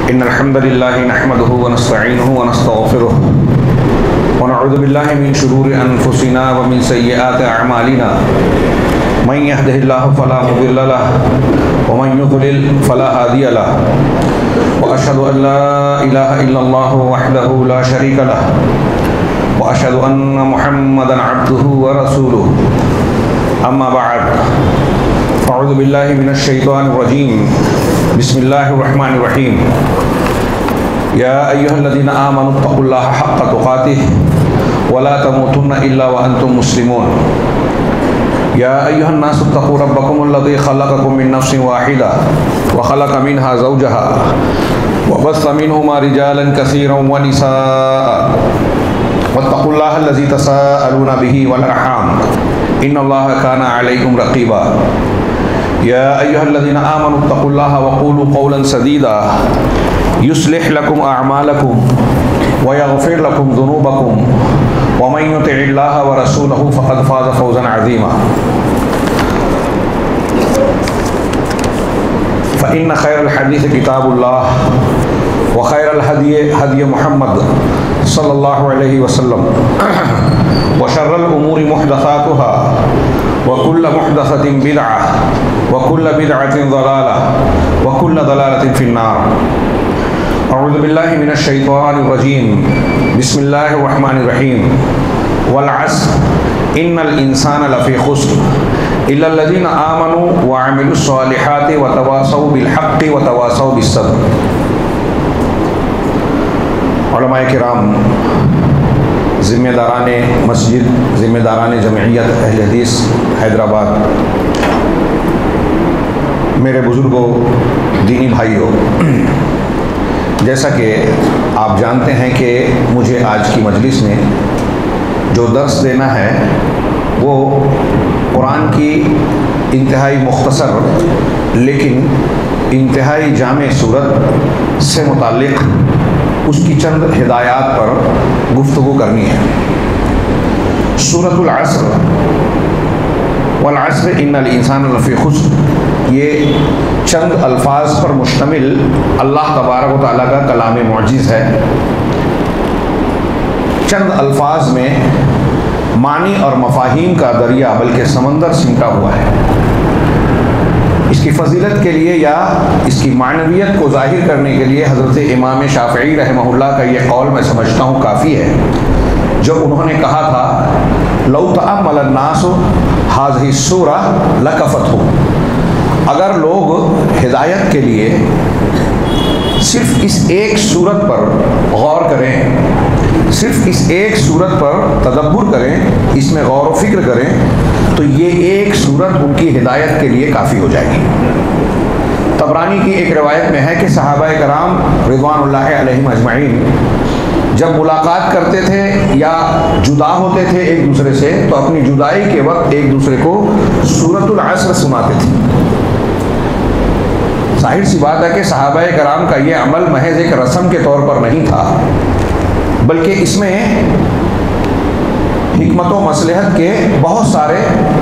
इन्नल हम्दुलिल्लाहि नहमदुहु व नस्तईनुहु व नस्तगफिरुह व नऊज़ु बिल्लाहि मिन शुरूरि अनफुसिना व मिन सय्यिआति अअमालिना मन यहदिहिल्लाहु फला मुदिल्ल लहु व मन युद्लिल फला हादिय लहु व अशहदु अन ला इलाहा इल्लल्लाहु वहदहु ला शरीका लहु व अशहदु अन्न मुहम्मदन अब्दुहु व रसूलुहु अम्मा बअद अऊज़ु बिल्लाहि मिनश शैतानिर रजीम बिस्मिल्लाहिर रहमानिर रहीम या अय्युहल्लज़ीना आमनुत्तक़ुल्लाहा हक़्क़ तुक़ातिहि व ला तमूतुन्ना इल्ला व अंतुम मुस्लिमून या अय्युहन्नासुत्तक़ू रब्बकुमुल्लज़ी ख़लक़कुम मिन नफ़्सिन वाहिदा व ख़लक़ मिनहा ज़ौजहा व बस्स मिनहुमा रिजालन कसीरन व निसाअ वत्तक़ुल्लाहल्लज़ी तसाअलूना बिही वल अर्हाम इन्नल्लाहा काना अलैकुम रक़ीबा या अय्युहल्लज़ीना आमनुत्तक़ुल्लाहा व क़ूलू क़ौलन सदीदा युस्लिह लकुम अअमालकुम व यग़फ़िर लकुम ज़ुनूबकुम व मन युतिइल्लाहा व रसूलहु फ़क़द फ़ाज़ फ़ौज़न अज़ीमा फ़इन्न खैरल हदीस किताबुल्लाह व खैरल हदी हदी मुहम्मद सल्लल्लाहु अलैहि वसल्लम व शर्रल उमूरि मुहदसातुहा व कुल्ल मुहदसतिन बिदअह व कुल्ल बिदअतिन ज़लालह व कुल्ल ज़लालतिन फिन्नार अऊज़ु बिल्लाहि मिनश शैतानिर रजीम बिस्मिल्लाहिर रहमानिर रहीम वल अस्र इन्नल इंसाना लफ़ी खुस्र इल्लल्लज़ीना आमनू व अमिलुस सालिहाति व तवासौ बिल हक़्क़ि व तवासौ बिस सब्र। उलमाए किराम, ज़िम्मेदारान मस्जिद, ज़िम्मेदारान जमइयत अहले हदीस हैदराबाद, मेरे बुज़ुर्गों, दीनी भाइयों, जैसा कि आप जानते हैं कि मुझे आज की मजलिस में जो दर्स देना है वो कुरान की इंतहाई मुख्तसर लेकिन इंतहाई जामे सूरत से मुताल्लिक़ उसकी चंद हिदायत पर गुफ्तगू करनी है। सूरतुल अस्र वल अस्र इन्नल इंसाना लफ़ी खुस्र, ये चंद अल्फाज पर मुश्तमिल अल्लाह तबारक व तआला का कलाम मुअज्जिज़ है। चंद अल्फाज में मानी और मफ़ाहीम का दरिया बल्कि समंदर सिमटा हुआ है। इसकी फ़जीलत के लिए या इसकी मानवियत को ज़ाहिर करने के लिए हज़रत इमाम शाफ़िई रहमहुल्लाह का ये कौल मैं समझता हूँ काफ़ी है, जो उन्होंने कहा था लौ तअम्मलन नासु हाज़िही सूरा लकफ़तहुम, अगर लोग हिदायत के लिए सिर्फ इस एक सूरत पर गौर करें, सिर्फ इस एक सूरत पर तदब्बुर करें, इसमें गौर व फिक्र करें, तो ये एक सूरत उनकी हिदायत के लिए काफ़ी हो जाएगी। तबरानी की एक रिवायत में है कि सहाबाए कराम रिज़वानुल्लाहि अलैहिम अजमईन जब मुलाकात करते थे या जुदा होते थे एक दूसरे से, तो अपनी जुदाई के वक्त एक दूसरे को सूरतुल अस्र सुनाते थे। जाहिर सी बात है कि सहाबाए कराम का ये अमल महज एक रस्म के तौर पर नहीं था, बल्कि इसमें हिकमत व मसलहत के बहुत सारे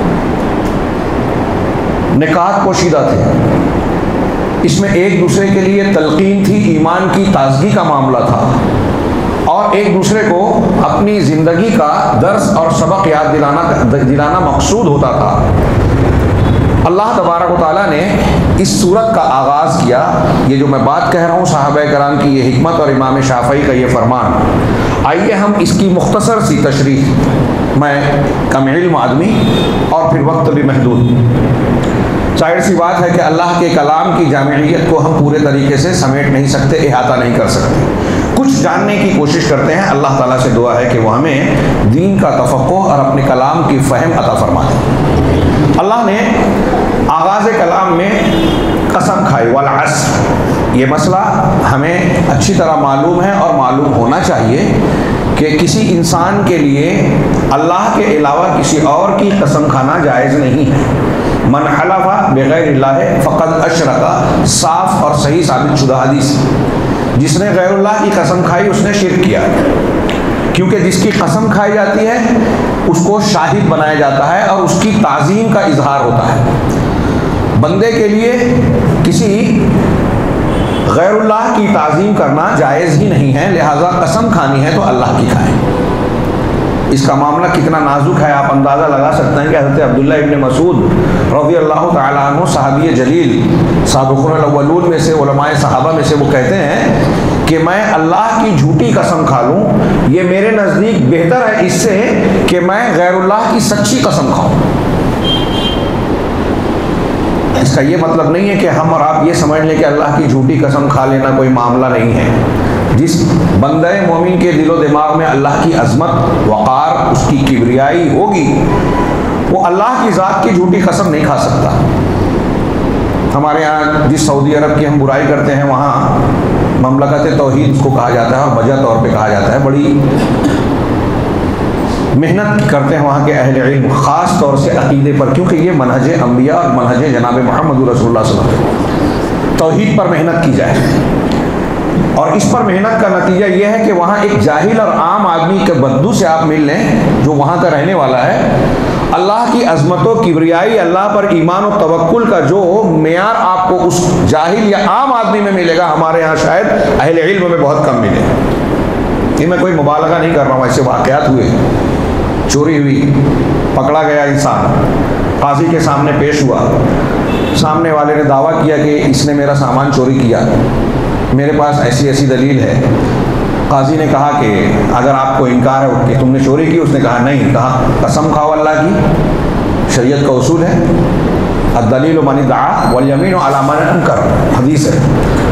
निकात पोशीदा थे। इसमें एक दूसरे के लिए तलकीन थी, ईमान की ताजगी का मामला था और एक दूसरे को अपनी ज़िंदगी का दर्स और सबक याद दिलाना मकसूद होता था। अल्लाह तबारक व तआला ने इस सूरत का आगाज़ किया। ये जो मैं बात कह रहा हूँ सहाबाए कराम की ये हिकमत और इमाम शाफ़िई का ये फरमान, आइए हम इसकी मुख्तसर सी तशरीह, मैं कम इल्म आदमी और फिर वक्त भी महदूद, जाहिर सी बात है कि अल्लाह के कलाम की जामियत को हम पूरे तरीके से समेट नहीं सकते, इहाता नहीं कर सकते, कुछ जानने की कोशिश करते हैं। अल्लाह ताला से दुआ है कि वो हमें दीन का तफक्कुह और अपने कलाम की फ़हम अता फरमा दे। अल्लाह ने आगाज़ कलाम में कसम खाई वल अस्र, ये मसला हमें अच्छी तरह मालूम है और मालूम होना चाहिए कि किसी इंसान के लिए अल्लाह के अलावा किसी और की कसम खाना जायज़ नहीं है। मन हलफ़ा बिग़ैरिल्लाह फ़क़द अशरका, साफ़ और सही साबित शुदा हदीस, जिसने गैरुल्लाह की कसम खाई उसने शिर्क किया, क्योंकि जिसकी कसम खाई जाती है उसको शाहिद बनाया जाता है और उसकी ताज़ीम का इजहार होता है। बंदे के लिए किसी गैरुल्लाह की ताज़ीम करना जायज़ ही नहीं है, लिहाजा कसम खानी है तो अल्लाह की खाएं। इसका मामला कितना नाजुक है आप अंदाज़ा लगा सकते हैं कि हज़रत अब्दुल्लाह इब्न मसूद रज़ियल्लाहु ताला अन्हु सहाबी जलील साबिक़ून अव्वलून में से, उलमाए सहाबा में से, वो कहते हैं कि मैं अल्लाह की झूठी कसम खा लूँ ये मेरे नज़दीक बेहतर है इससे कि मैं गैरुल्लाह की सच्ची कसम खाऊँ। इसका ये मतलब नहीं है कि हम और आप ये समझ लें कि अल्लाह की झूठी कसम खा लेना कोई मामला नहीं है। जिस बंदे मोमिन के दिलो दिमाग में अल्लाह की अजमत, वक़ार, उसकी किबरियाई होगी, वो अल्लाह की ज़ात की झूठी कसम नहीं खा सकता। हमारे यहाँ जिस सऊदी अरब की हम बुराई करते हैं वहाँ ममलकत तौहीद उसको कहा जाता है और वजह तौर पे कहा जाता है। बड़ी मेहनत करते हैं वहाँ के अहले इल्म, ख़ास तौर से अक़ीदे पर, क्योंकि ये मनहज अंबिया और मनहज जनाब मोहम्मद रसूलुल्लाह सल्लल्लाहु अलैहि वसल्लम, तौहीद पर मेहनत की जाए। और इस पर मेहनत का नतीजा ये है कि वहाँ एक जाहिल और आम आदमी के बद्दू से आप मिल लें जो वहाँ का रहने वाला है, अल्लाह की अज़मतों, किबरियाई, अल्लाह पर ईमान और तवक्कुल का जो मेयार आपको उस जाहिल या आम आदमी में मिलेगा, हमारे यहाँ शायद अहले इल्म में बहुत कम मिले। ये मैं कोई मुबालगा नहीं कर रहा हूँ, ऐसे वाक़यात हुए। चोरी हुई, पकड़ा गया इंसान, काजी के सामने पेश हुआ, सामने वाले ने दावा किया कि इसने मेरा सामान चोरी किया, मेरे पास ऐसी ऐसी दलील है। काजी ने कहा कि अगर आपको इनकार है कि तुमने चोरी की, उसने कहा नहीं। कहा कसम खाओ अल्लाह की, शरीयत का उसूल है, अद-दलील मन इद्दआ वल यमीन अला मन अनकर, हदीस है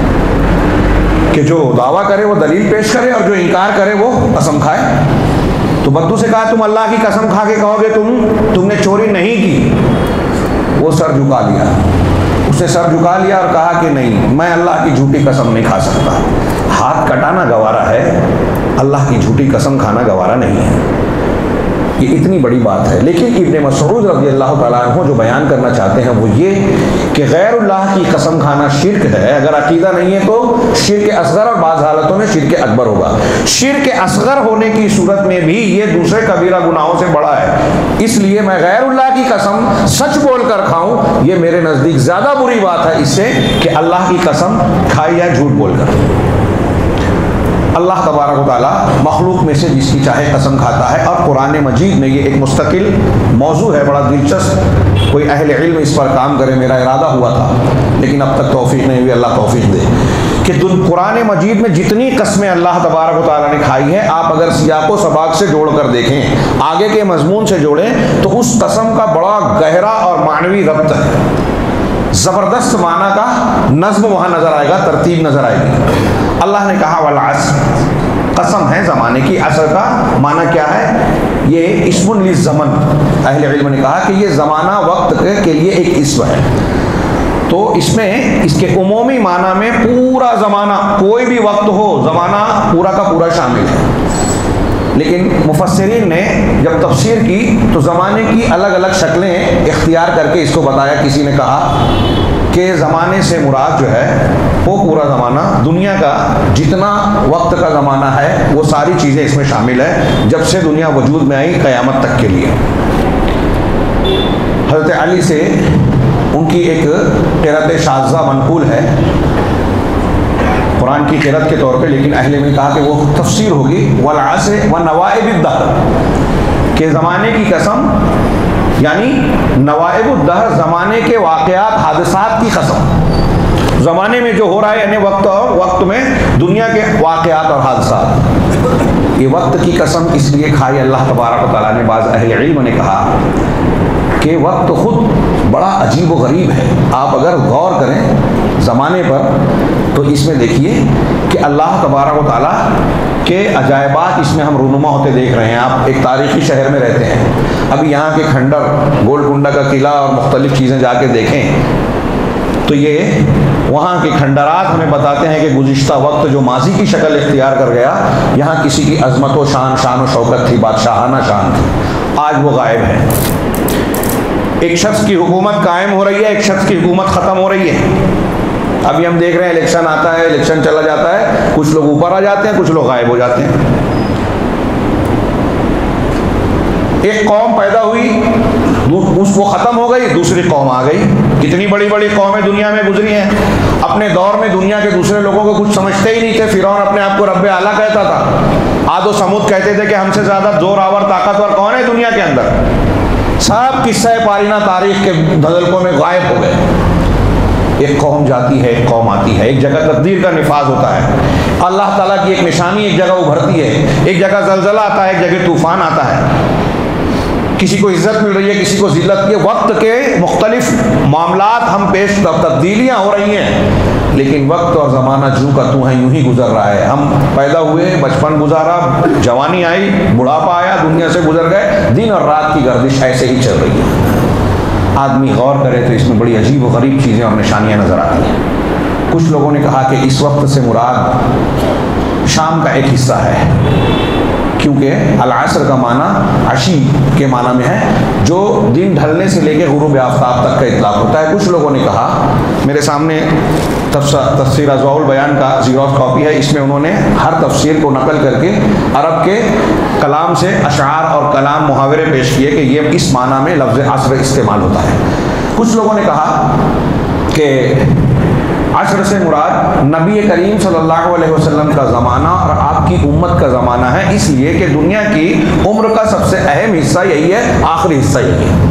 कि जो दावा करे वो दलील पेश करे और जो इनकार करे वो कसम खाए। तो बद्दू से कहा तुम अल्लाह की कसम खा के कहोगे तुमने चोरी नहीं की? वो सर झुका लिया, उसने सर झुका लिया और कहा कि नहीं, मैं अल्लाह की झूठी कसम नहीं खा सकता। हाथ कटाना गवारा है, अल्लाह की झूठी कसम खाना गवारा नहीं है। ये इतनी बड़ी बात है। लेकिन इब्ने मसऊद रज़ियल्लाहु ताला अन्हु जो बयान करना चाहते हैं वो ये कि गैरुल्लाह की कसम खाना शिर्क है। अगर अकीदा नहीं है तो शिर्क असगर और बाज़ हालतों में शिर्क अकबर होगा। शिर्क असगर होने की सूरत में भी ये दूसरे कबीरा गुनाहों से बड़ा है। इसलिए मैं गैरुल्लाह की कसम सच बोल कर खाऊं, ये मेरे नज़दीक ज़्यादा बुरी बात है इससे कि अल्लाह की कसम खाई जाए झूठ बोलकर। अल्लाह तबारक व तआला मखलूक में से जिसकी चाहे कसम खाता है। और कुरान मजीद में ये एक मुस्तकिल मौजू है, बड़ा दिलचस्प। कोई अहले इल्म इस पर काम करे, मेरा इरादा हुआ था लेकिन अब तक तौफीक नहीं हुई, अल्लाह तौफीक दे। कि कुरान मजीद में जितनी कस्में अल्लाह तबारक व तआला ने खाई है, आप अगर सियाको सबाक से जोड़ कर देखें, आगे के मजमून से जोड़ें, तो उस कसम का बड़ा गहरा और मानवी रब्त है। ज़बरदस्त माना का नज़्म वहाँ नज़र आएगा, तरतीब नज़र आएगी। अल्लाह ने कहा वल अस्र, कसम है ज़माने की। असर का माना क्या है? ये इस्मुन लिज़्ज़मन। अहले इल्म ने कहा कि ये ज़माना वक्त के लिए एक इस्म है। तो इसमें इसके उमूमी माना में पूरा ज़माना, कोई भी वक्त हो, ज़माना पूरा का पूरा शामिल है। लेकिन मुफस्सिरीन ने जब तफसीर की तो ज़माने की अलग अलग शक्लें इख्तियार करके इसको बताया। किसी ने कहा कि ज़माने से मुराद जो है वो पूरा ज़माना, दुनिया का जितना वक्त का ज़माना है वो सारी चीज़ें इसमें शामिल है, जब से दुनिया वजूद में आई क़यामत तक के लिए। हज़रत अली से उनकी एक क़िरात शाज़ा मनक़ूल है कुरान की क़िरात के तौर पे, लेकिन अहले ने कहा कि वो तफसीर होगी वल अस्र व नवाइबिद दहर, के ज़माने की कसम, यानी नवाइबुद दहर, ज़माने के वाक़यात, हादसात की कसम। ज़माने में जो हो रहा है यानी वक्त, और वक्त में दुनिया के वाक़यात और हादसात। ये वक्त की कसम इसलिए खाई अल्लाह तबारक व तआला ने। बाज़ अहले इल्म ने कहा कि वक्त खुद बड़ा अजीब व गरीब है। आप अगर गौर करें ज़माने पर तो इसमें देखिए कि अल्लाह तबारक व तआला के अजायबात इसमें हम रूनुमा होते देख रहे हैं। आप एक तारीख़ी शहर में रहते हैं, अभी यहाँ के खंडर, गोलकुंडा का किला और मुख्तलिफ़ चीज़ें जाके देखें तो ये वहाँ के खंडरात हमें बताते हैं कि गुज़िश्ता वक्त जो माजी की शक्ल इख्तियार कर गया, यहाँ किसी की अज़मत व शान, शान व शौकत थी, बादशाहाना शान थी, आज वो गायब है। एक शख्स की हुकूमत कायम हो रही है, एक शख्स की हुकूमत ख़त्म हो रही है। अभी हम देख रहे हैं इलेक्शन आता है, इलेक्शन चला जाता है, कुछ लोग ऊपर आ जाते हैं, कुछ लोग गायब हो जाते हैं। एक कौम पैदा हुई, वो ख़त्म हो गई, दूसरी कौम आ गई। कितनी बड़ी बड़ी कौमें दुनिया में गुजरी हैं। अपने दौर में दुनिया के दूसरे लोगों को कुछ समझते ही नहीं थे। फिरौन अपने आप को रब्बे आला कहता था। आद व समूद कहते थे कि हमसे ज़्यादा जोरावर ताकतवर कौन है दुनिया के अंदर। सब किस्से पारीना तारीख के धड़ल्कों में गायब हो गए। एक कौम जाती है, एक कौम आती है। एक जगह तकदीर का निफाज होता है, अल्लाह ताला की एक निशानी एक जगह उभरती है, एक जगह जलजला आता है, एक जगह तूफान आता है। किसी को इज्जत मिल रही है, किसी को जिल्लत की। वक्त के मुख्तलिफ मामलात हम पेश, तब्दीलियाँ हो रही हैं, लेकिन वक्त और ज़माना जू का तू है यूं ही गुजर रहा है। हम पैदा हुए, बचपन गुजारा, जवानी आई, बुढ़ापा आया, दुनिया से गुजर गए। दिन और रात की गर्दिश ऐसे ही चल रही है। आदमी गौर करे तो इसमें बड़ी अजीब व गरीब चीज़ें और निशानियाँ नज़र आती हैं। कुछ लोगों ने कहा कि इस वक्त से मुराद शाम का एक हिस्सा है, क्योंकि अल-असर का माना अशी के माना में है, जो दिन ढलने से लेकर गुरूब आफ्ताब तक का इतलाक होता है। कुछ लोगों ने कहा, मेरे सामने तफसीर अज़वाउल बयान का ज़ीरोक्स कॉपी है, इसमें उन्होंने हर तफसीर को नकल करके अरब के कलाम से अशार और कलाम मुहावरे पेश किए कि ये इस माना में लफ्ज़ असर इस्तेमाल होता है। कुछ लोगों ने कहा कि असर से मुराद नबी करीम सल्लल्लाहु अलैहि वसल्लम का ज़माना और आपकी उम्मत का ज़माना है, इसलिए कि दुनिया की उम्र का सबसे अहम हिस्सा यही है, आखिरी हिस्सा यही है।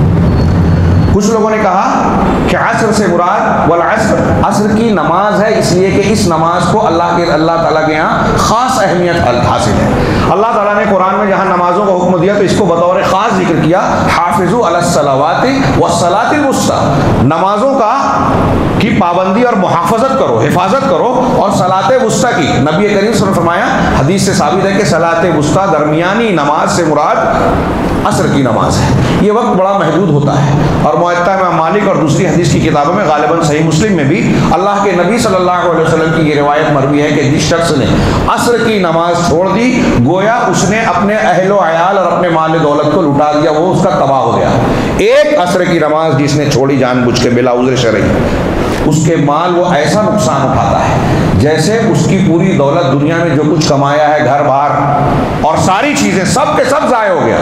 कुछ लोगों ने कहा कि असर से मुराद वल असर, असर की नमाज है, इसलिए कि इस नमाज को अल्लाह ताला के यहाँ ख़ास अहमियत हासिल है। अल्लाह ताला ने कुरान में जहाँ नमाजों का हुक्म दिया तो इसको बतौर ख़ास जिक्र किया, हाफिज़ू अलस्सलावाति वस्सलातिल वुस्ता, नमाजों का की पाबंदी और मुहाफ़ज़त करो, हिफाजत करो, और सलाते वुस्ता की। नबी करीम सल्लल्लाहु अलैहि वसल्लम फरमाया, हदीस से साबित है कि सलाते वुस्ता दरमियानी नमाज से मुराद असर की नमाज है। ये वक्त बड़ा महदूद होता है, और मुअत्ता इमाम मालिक और दूसरी हदीस की किताबों में गालिबन सही मुस्लिम में भी अल्लाह के नबी सल्लल्लाहु अलैहि वसल्लम की ये रिवायत मरवी है कि जिस शख्स ने असर की नमाज छोड़ दी, गोया उसने अपने अहलो अयाल और अपने माल दौलत को लुटा दिया, वो उसका तबाह हो गया। एक असर की नमाज जिसने छोड़ी जानबूझ के बिला उज़्र शरई, उसके माल वो ऐसा नुकसान उठाता है जैसे उसकी पूरी दौलत दुनिया में जो कुछ कमाया है, घर बार और सारी चीज़ें सब के सब ज़ाय हो गया।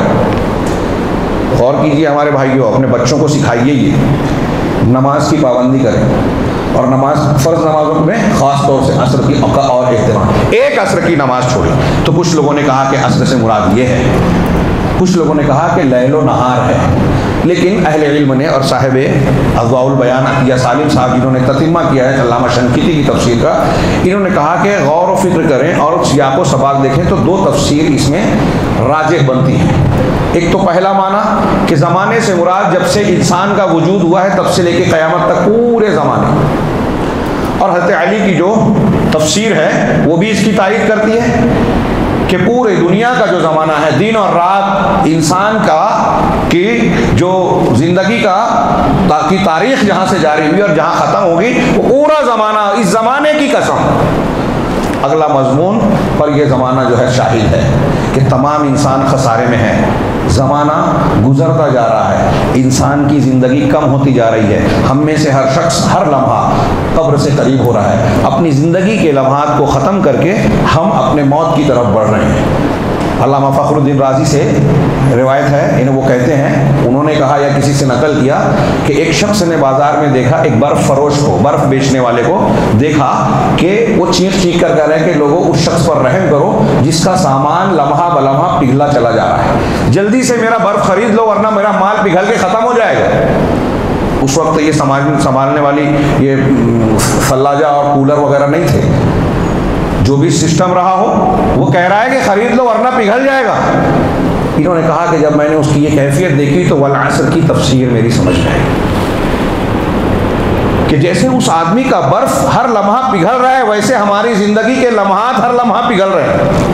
गौर कीजिए हमारे भाइयों, अपने बच्चों को सिखाइए ये नमाज की पाबंदी करें, और नमाज फ़र्ज नमाजों में ख़ास तौर से असर की और एहतमाम। एक असर की नमाज छोड़ी तो कुछ लोगों ने कहा कि असर से मुराद ये है, कुछ लोगों ने कहा कि लैलो नहार है। लेकिन अहले इल्म ने और साहिब अज़वाउल बयान अतिया सालिम साहब जिन्होंने ततिम्मा किया है अल्लामा शंकीती की तफसीर का, इन्होंने कहा कि गौर व फिक्र करें और सियाक़ो सबाक़ देखें तो दो तफसीर इसमें राजिह बनती हैं। एक तो पहला माना कि ज़माने से मुराद जब से इंसान का वजूद हुआ है तब से लेकर क़यामत तक पूरे ज़माने, और हज़रत अली की जो तफसीर है वो भी इसकी तारीफ़ करती है कि पूरे दुनिया का जो ज़माना है, दिन और रात, इंसान का कि जो ज़िंदगी का की तारीख़ जहाँ से जारी हुई और जहाँ ख़त्म होगी वो पूरा ज़माना, इस ज़माने की कसम। अगला मज़मून पर यह ज़माना जो है शाहिद है कि तमाम इंसान खसारे में है। ज़माना गुजरता जा रहा है, इंसान की ज़िंदगी कम होती जा रही है। हम में से हर शख्स हर लम्हा कब्र से करीब हो रहा है। अपनी ज़िंदगी के लम्हात को ख़त्म करके हम अपने मौत की तरफ बढ़ रहे हैं। अल्लामा फ़खरुद्दीन राज़ी से रिवायत है, इन्हें वो कहते हैं, उन्होंने कहा या किसी से नकल किया कि एक शख्स ने बाज़ार में देखा, एक बर्फ़ फरोश को, बर्फ़ बेचने वाले को देखा कि वो चीख चीख कर कह रहे हैं कि लोगों उस शख्स पर रहम करो जिसका सामान लम्हा बलम्हा पिघला चला जा रहा है, जल्दी से मेरा बर्फ़ ख़रीद लो वरना मेरा माल पिघल के ख़त्म हो जाएगा। उस वक्त ये संभालने वाली ये सल्लाजा और कूलर वगैरह नहीं थे, जो भी सिस्टम रहा हो वो कह रहा है कि ख़रीद लो वरना पिघल जाएगा। इन्होंने कहा कि जब मैंने उसकी ये कैफियत देखी तो वल असर की तफसीर मेरी समझ में आई कि जैसे उस आदमी का बर्फ़ हर लम्हा पिघल रहा है, वैसे हमारी ज़िंदगी के लम्हात हर लम्हा पिघल रहे हैं।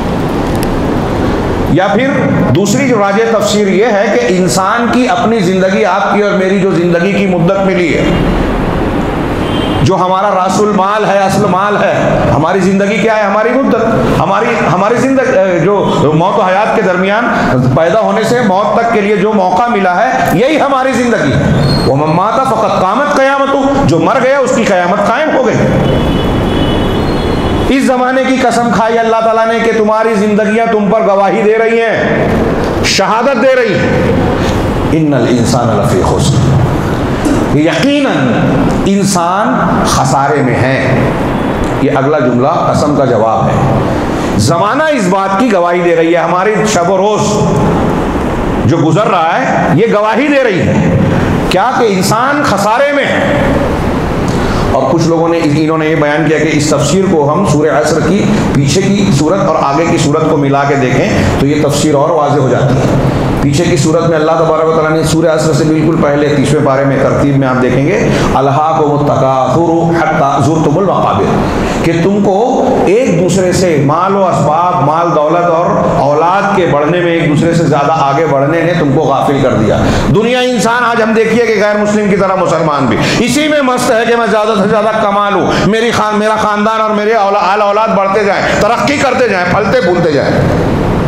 या फिर दूसरी जो राजे तफसीर ये है कि इंसान की अपनी ज़िंदगी, आपकी और मेरी जो ज़िंदगी की मुद्दत मिली है, जो हमारा रासुल माल है, असल माल है, हमारी ज़िंदगी क्या है, हमारी मुद्दत, हमारी ज़िंदगी जो मौत और हयात के दरमियान पैदा होने से मौत तक के लिए जो मौका मिला है, यही हमारी ज़िंदगी है। वो मम्माता फ़क़त क़ामत क़यामतु, जो मर गया उसकी क़यामत कायम हो गई। इस ज़माने की कसम खाई अल्लाह ताला ने कि तुम्हारी ज़िंदगियाँ तुम पर गवाही दे रही हैं। शहादत दे रही है, इन्नल इंसान लफी खुस्र, यकीनन इंसान खसारे में है। ये अगला जुमला कसम का जवाब है। जमाना इस बात की गवाही दे रही है, हमारी शब रोज जो गुजर रहा है ये गवाही दे रही है क्या कि इंसान खसारे में है। और कुछ लोगों ने इन्होंने ये बयान किया कि इस तफसीर को हम सूरह असर की पीछे की सूरत और आगे की सूरत को मिला के देखें तो ये तफसीर और वाज़ेह हो जाती है। पीछे की सूरत में अल्लाह तबारक व तआला ने सूरह असर से बिल्कुल पहले 30वें पारे में तरतीब में आप देखेंगे अल्हाकुमुत-तकासुरु हत्ता ज़ुरतुमुल मक़ाबिर, कि तुमको एक दूसरे से माल व असबाब, माल दौलत और औलाद के बढ़ने में एक दूसरे से ज़्यादा आगे बढ़ने ने तुमको गाफिल कर दिया। दुनिया इंसान आज हम देखिए कि गैर मुस्लिम की तरह मुसलमान भी इसी में मस्त है कि मैं ज़्यादा से ज़्यादा कमा लूँ, मेरा ख़ानदान और मेरे आल औलाद बढ़ते जाएँ, तरक्की करते जाएँ, फलते फूलते जाएँ।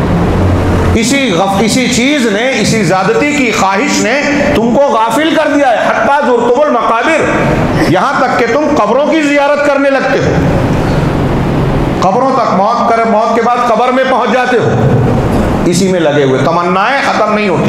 इसी चीज ने, इसी ज्यादती की ख्वाहिश ने तुमको गाफिल कर दिया है। हत्ता ज़ुरतुमुल मक़ाबिर, यहां तक कि तुम कब्रों की जियारत करने लगते हो, कब्रों तक मौत के बाद कब्र में पहुंच जाते हो, इसी में लगे हुए, तमन्नाएं खत्म नहीं होती।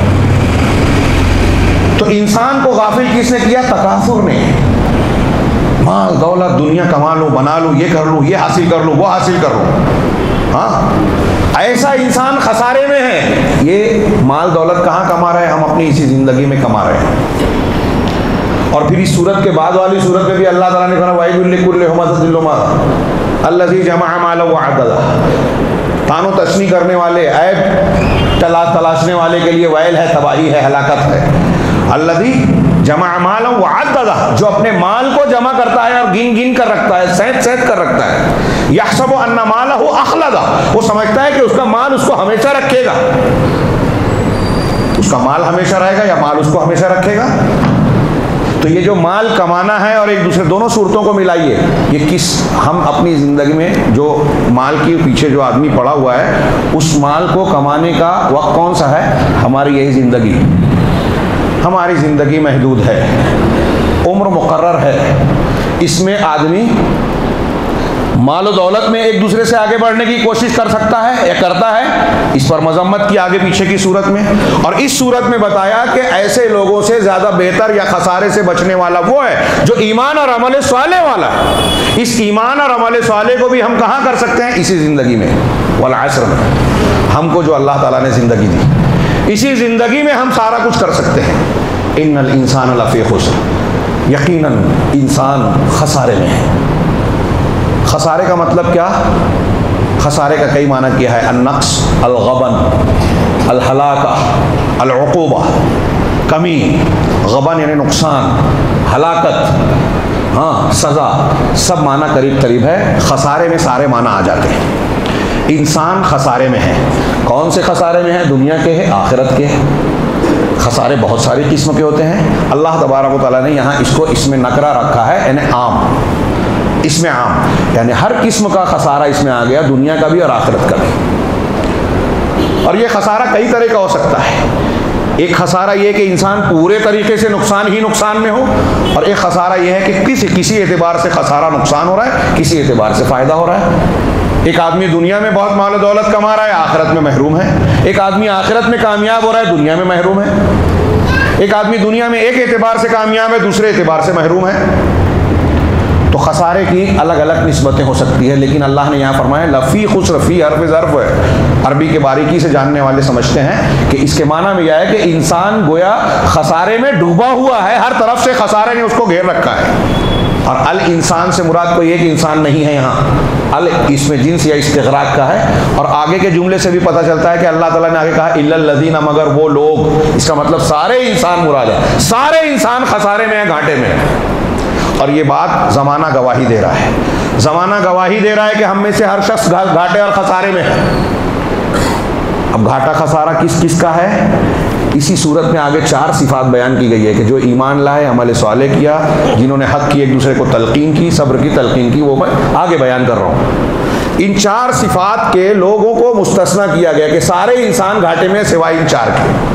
तो इंसान को गाफिल किसने किया? तकासुर ने। माल दौलत, दुनिया कमा लूं, बना लूं, ये कर लूं, ये हासिल कर लूं, वो हासिल कर लूं। हाँ, ऐसा इंसान खसारे में है। ये माल दौलत कहाँ कमा रहे हैं? हम अपनी इसी जिंदगी में कमा रहे हैं। और फिर इस सूरत के बाद वाली सूरत में भी अल्लाह ताला ने कहा वाइलुल लिकुल्लि हुमज़तिन लुमज़ा अल्लज़ी जमअ मालन व अद्ददा, तानो तशनी करने वाले, ऐब तलाशने वाले के लिए वैल है, तबाही है, हलाकत है। अल्लज़ी जमअ मालन व अद्ददा, जो अपने माल को जमा करता है और गिन गिन कर रखता है, सैंत कर रखता है। यहसबु अन्ना मालहु अखलदा, वो समझता है कि उसका माल उसको हमेशा रखेगा। उसका माल हमेशा रहेगा या माल उसको हमेशा रखेगा? तो ये जो माल कमाना है और एक दूसरे दोनों सूरतों को मिलाइए, ये किस, हम अपनी ज़िंदगी में जो माल के पीछे जो आदमी पड़ा हुआ है उस माल को कमाने का वक्त कौन सा है? हमारी यही ज़िंदगी। हमारी ज़िंदगी महदूद है, उम्र मुकर्रर है, इसमें आदमी माल और दौलत में एक दूसरे से आगे बढ़ने की कोशिश कर सकता है या करता है। इस पर मजम्मत की आगे पीछे की सूरत में, और इस सूरत में बताया कि ऐसे लोगों से ज़्यादा बेहतर या खसारे से बचने वाला वो है जो ईमान और अमल साले वाला है। इस ईमान और अमल साले को भी हम कहाँ कर सकते हैं? इसी ज़िंदगी में, वल अस्र में। हमको जो अल्लाह ताला ने ज़िंदगी दी, इसी ज़िंदगी में हम सारा कुछ कर सकते हैं। इन्नल इंसान लफ़ी खुस्र, यकीनन इंसान खसारे में है। खसारे का मतलब क्या? खसारे का कई माना किया है, अन्नक्स, अलगबन, अलहलाका, अलउक़ूबा, कमी, गबन यानी नुकसान, हलाकत, हाँ, सज़ा, सब माना करीब करीब है। खसारे में सारे माना आ जाते हैं। इंसान खसारे में है। कौन से खसारे में है? दुनिया के है, आखिरत के है। खसारे बहुत सारी किस्म के होते हैं। अल्लाह तबारक व तआला ने यहाँ इसको इसमें नकरा रखा है, यानी आम, इसमें आम, यानी हर किस्म का खसारा इसमें आ गया, दुनिया का भी और आखिरत का भी। और ये खसारा कई तरह का हो सकता है। एक खसारा ये कि इंसान पूरे तरीके से नुकसान ही नुकसान में हो, और एक खसारा ये है कि किसी एतबार से खसारा नुकसान हो रहा है, किसी एतबार से फ़ायदा हो रहा है। एक आदमी दुनिया में बहुत माल दौलत कमा रहा है, आखिरत में महरूम है। एक आदमी आखिरत में कामयाब हो रहा है, दुनिया में महरूम है। एक आदमी दुनिया में एक एतबार से कामयाब है, दूसरे एतबार से महरूम है। तो खसारे की अलग अलग निस्बतें हो सकती है, लेकिन अल्लाह ने यहाँ फरमाया लफ़ी खुस्र, फ़ी हर्फ़ ज़र्फ़ है। अरबी के बारीकी से जानने वाले समझते हैं कि इसके माना में यह है कि इंसान गोया खसारे में डूबा हुआ है, हर तरफ से खसारे ने उसको घेर रखा है। और अल इंसान से मुराद कोई एक इंसान नहीं है यहाँ, अल इसमें जिन्स या इस्तिग़राक़ का है। और आगे के जुमले से भी पता चलता है कि अल्लाह ताला ने आगे कहा इल्लल लज़ीना, मगर वो लोग, इसका मतलब सारे इंसान मुराद है। सारे इंसान खसारे में है, घाटे में है। और ये बात ज़माना गवाही दे रहा है। ज़माना गवाही दे रहा है कि हम में से हर शख्स घाटे और खसारे में है। अब घाटा खसारा किस किस का है? इसी सूरत में आगे 4 सिफात बयान की गई है कि जो ईमान लाए, अमल साले किया, जिन्होंने हक की, एक दूसरे को तलकीन की, सब्र की तलकीन की, वो मैं आगे बयान कर रहा हूँ। इन 4 सिफात के लोगों को मुस्तस्ना किया गया कि सारे इंसान घाटे में सिवाय इन 4 के।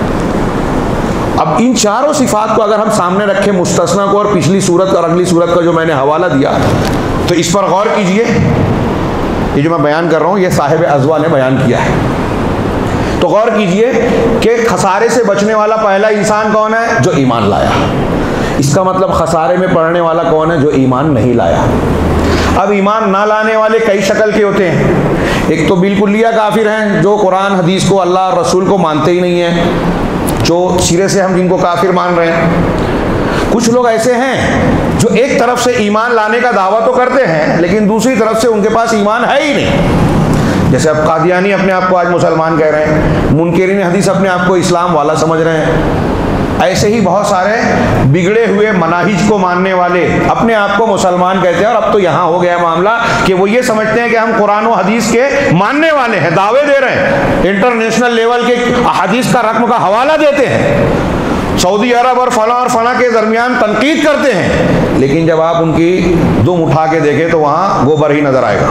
अब इन चारों सिफात को अगर हम सामने रखें, मुस्तस्ना को और पिछली सूरत और अगली सूरत का जो मैंने हवाला दिया, तो इस पर गौर कीजिए। ये जो मैं बयान कर रहा हूँ ये साहिब अज़वा ने बयान किया है तो गौर कीजिए कि खसारे से बचने वाला पहला इंसान कौन है? जो ईमान लाया। इसका मतलब खसारे में पड़ने वाला कौन है? जो ईमान नहीं लाया। अब ईमान ना लाने वाले कई शक्ल के होते हैं। एक तो बिल्कुलिया काफिर हैं, जो कुरान हदीस को, अल्लाह और रसूल को मानते ही नहीं हैं, जो सिरे से हम जिनको काफिर मान रहे हैं। कुछ लोग ऐसे हैं जो एक तरफ से ईमान लाने का दावा तो करते हैं, लेकिन दूसरी तरफ से उनके पास ईमान है ही नहीं। जैसे अब कादियानी अपने आप को आज मुसलमान कह रहे हैं, मुनकिरीन हदीस अपने आप को इस्लाम वाला समझ रहे हैं। ऐसे ही बहुत सारे बिगड़े हुए मनाहिज को मानने वाले अपने आप को मुसलमान कहते हैं। और अब तो यहाँ हो गया मामला कि वो ये समझते हैं कि हम कुरान और हदीस के मानने वाले हैं, दावे दे रहे हैं, इंटरनेशनल लेवल के हदीस का रकम का हवाला देते हैं, सऊदी अरब और फला के दरमियान तनकीद करते हैं। लेकिन जब आप उनकी दुम उठा के देखें तो वहाँ गोबर ही नजर आएगा।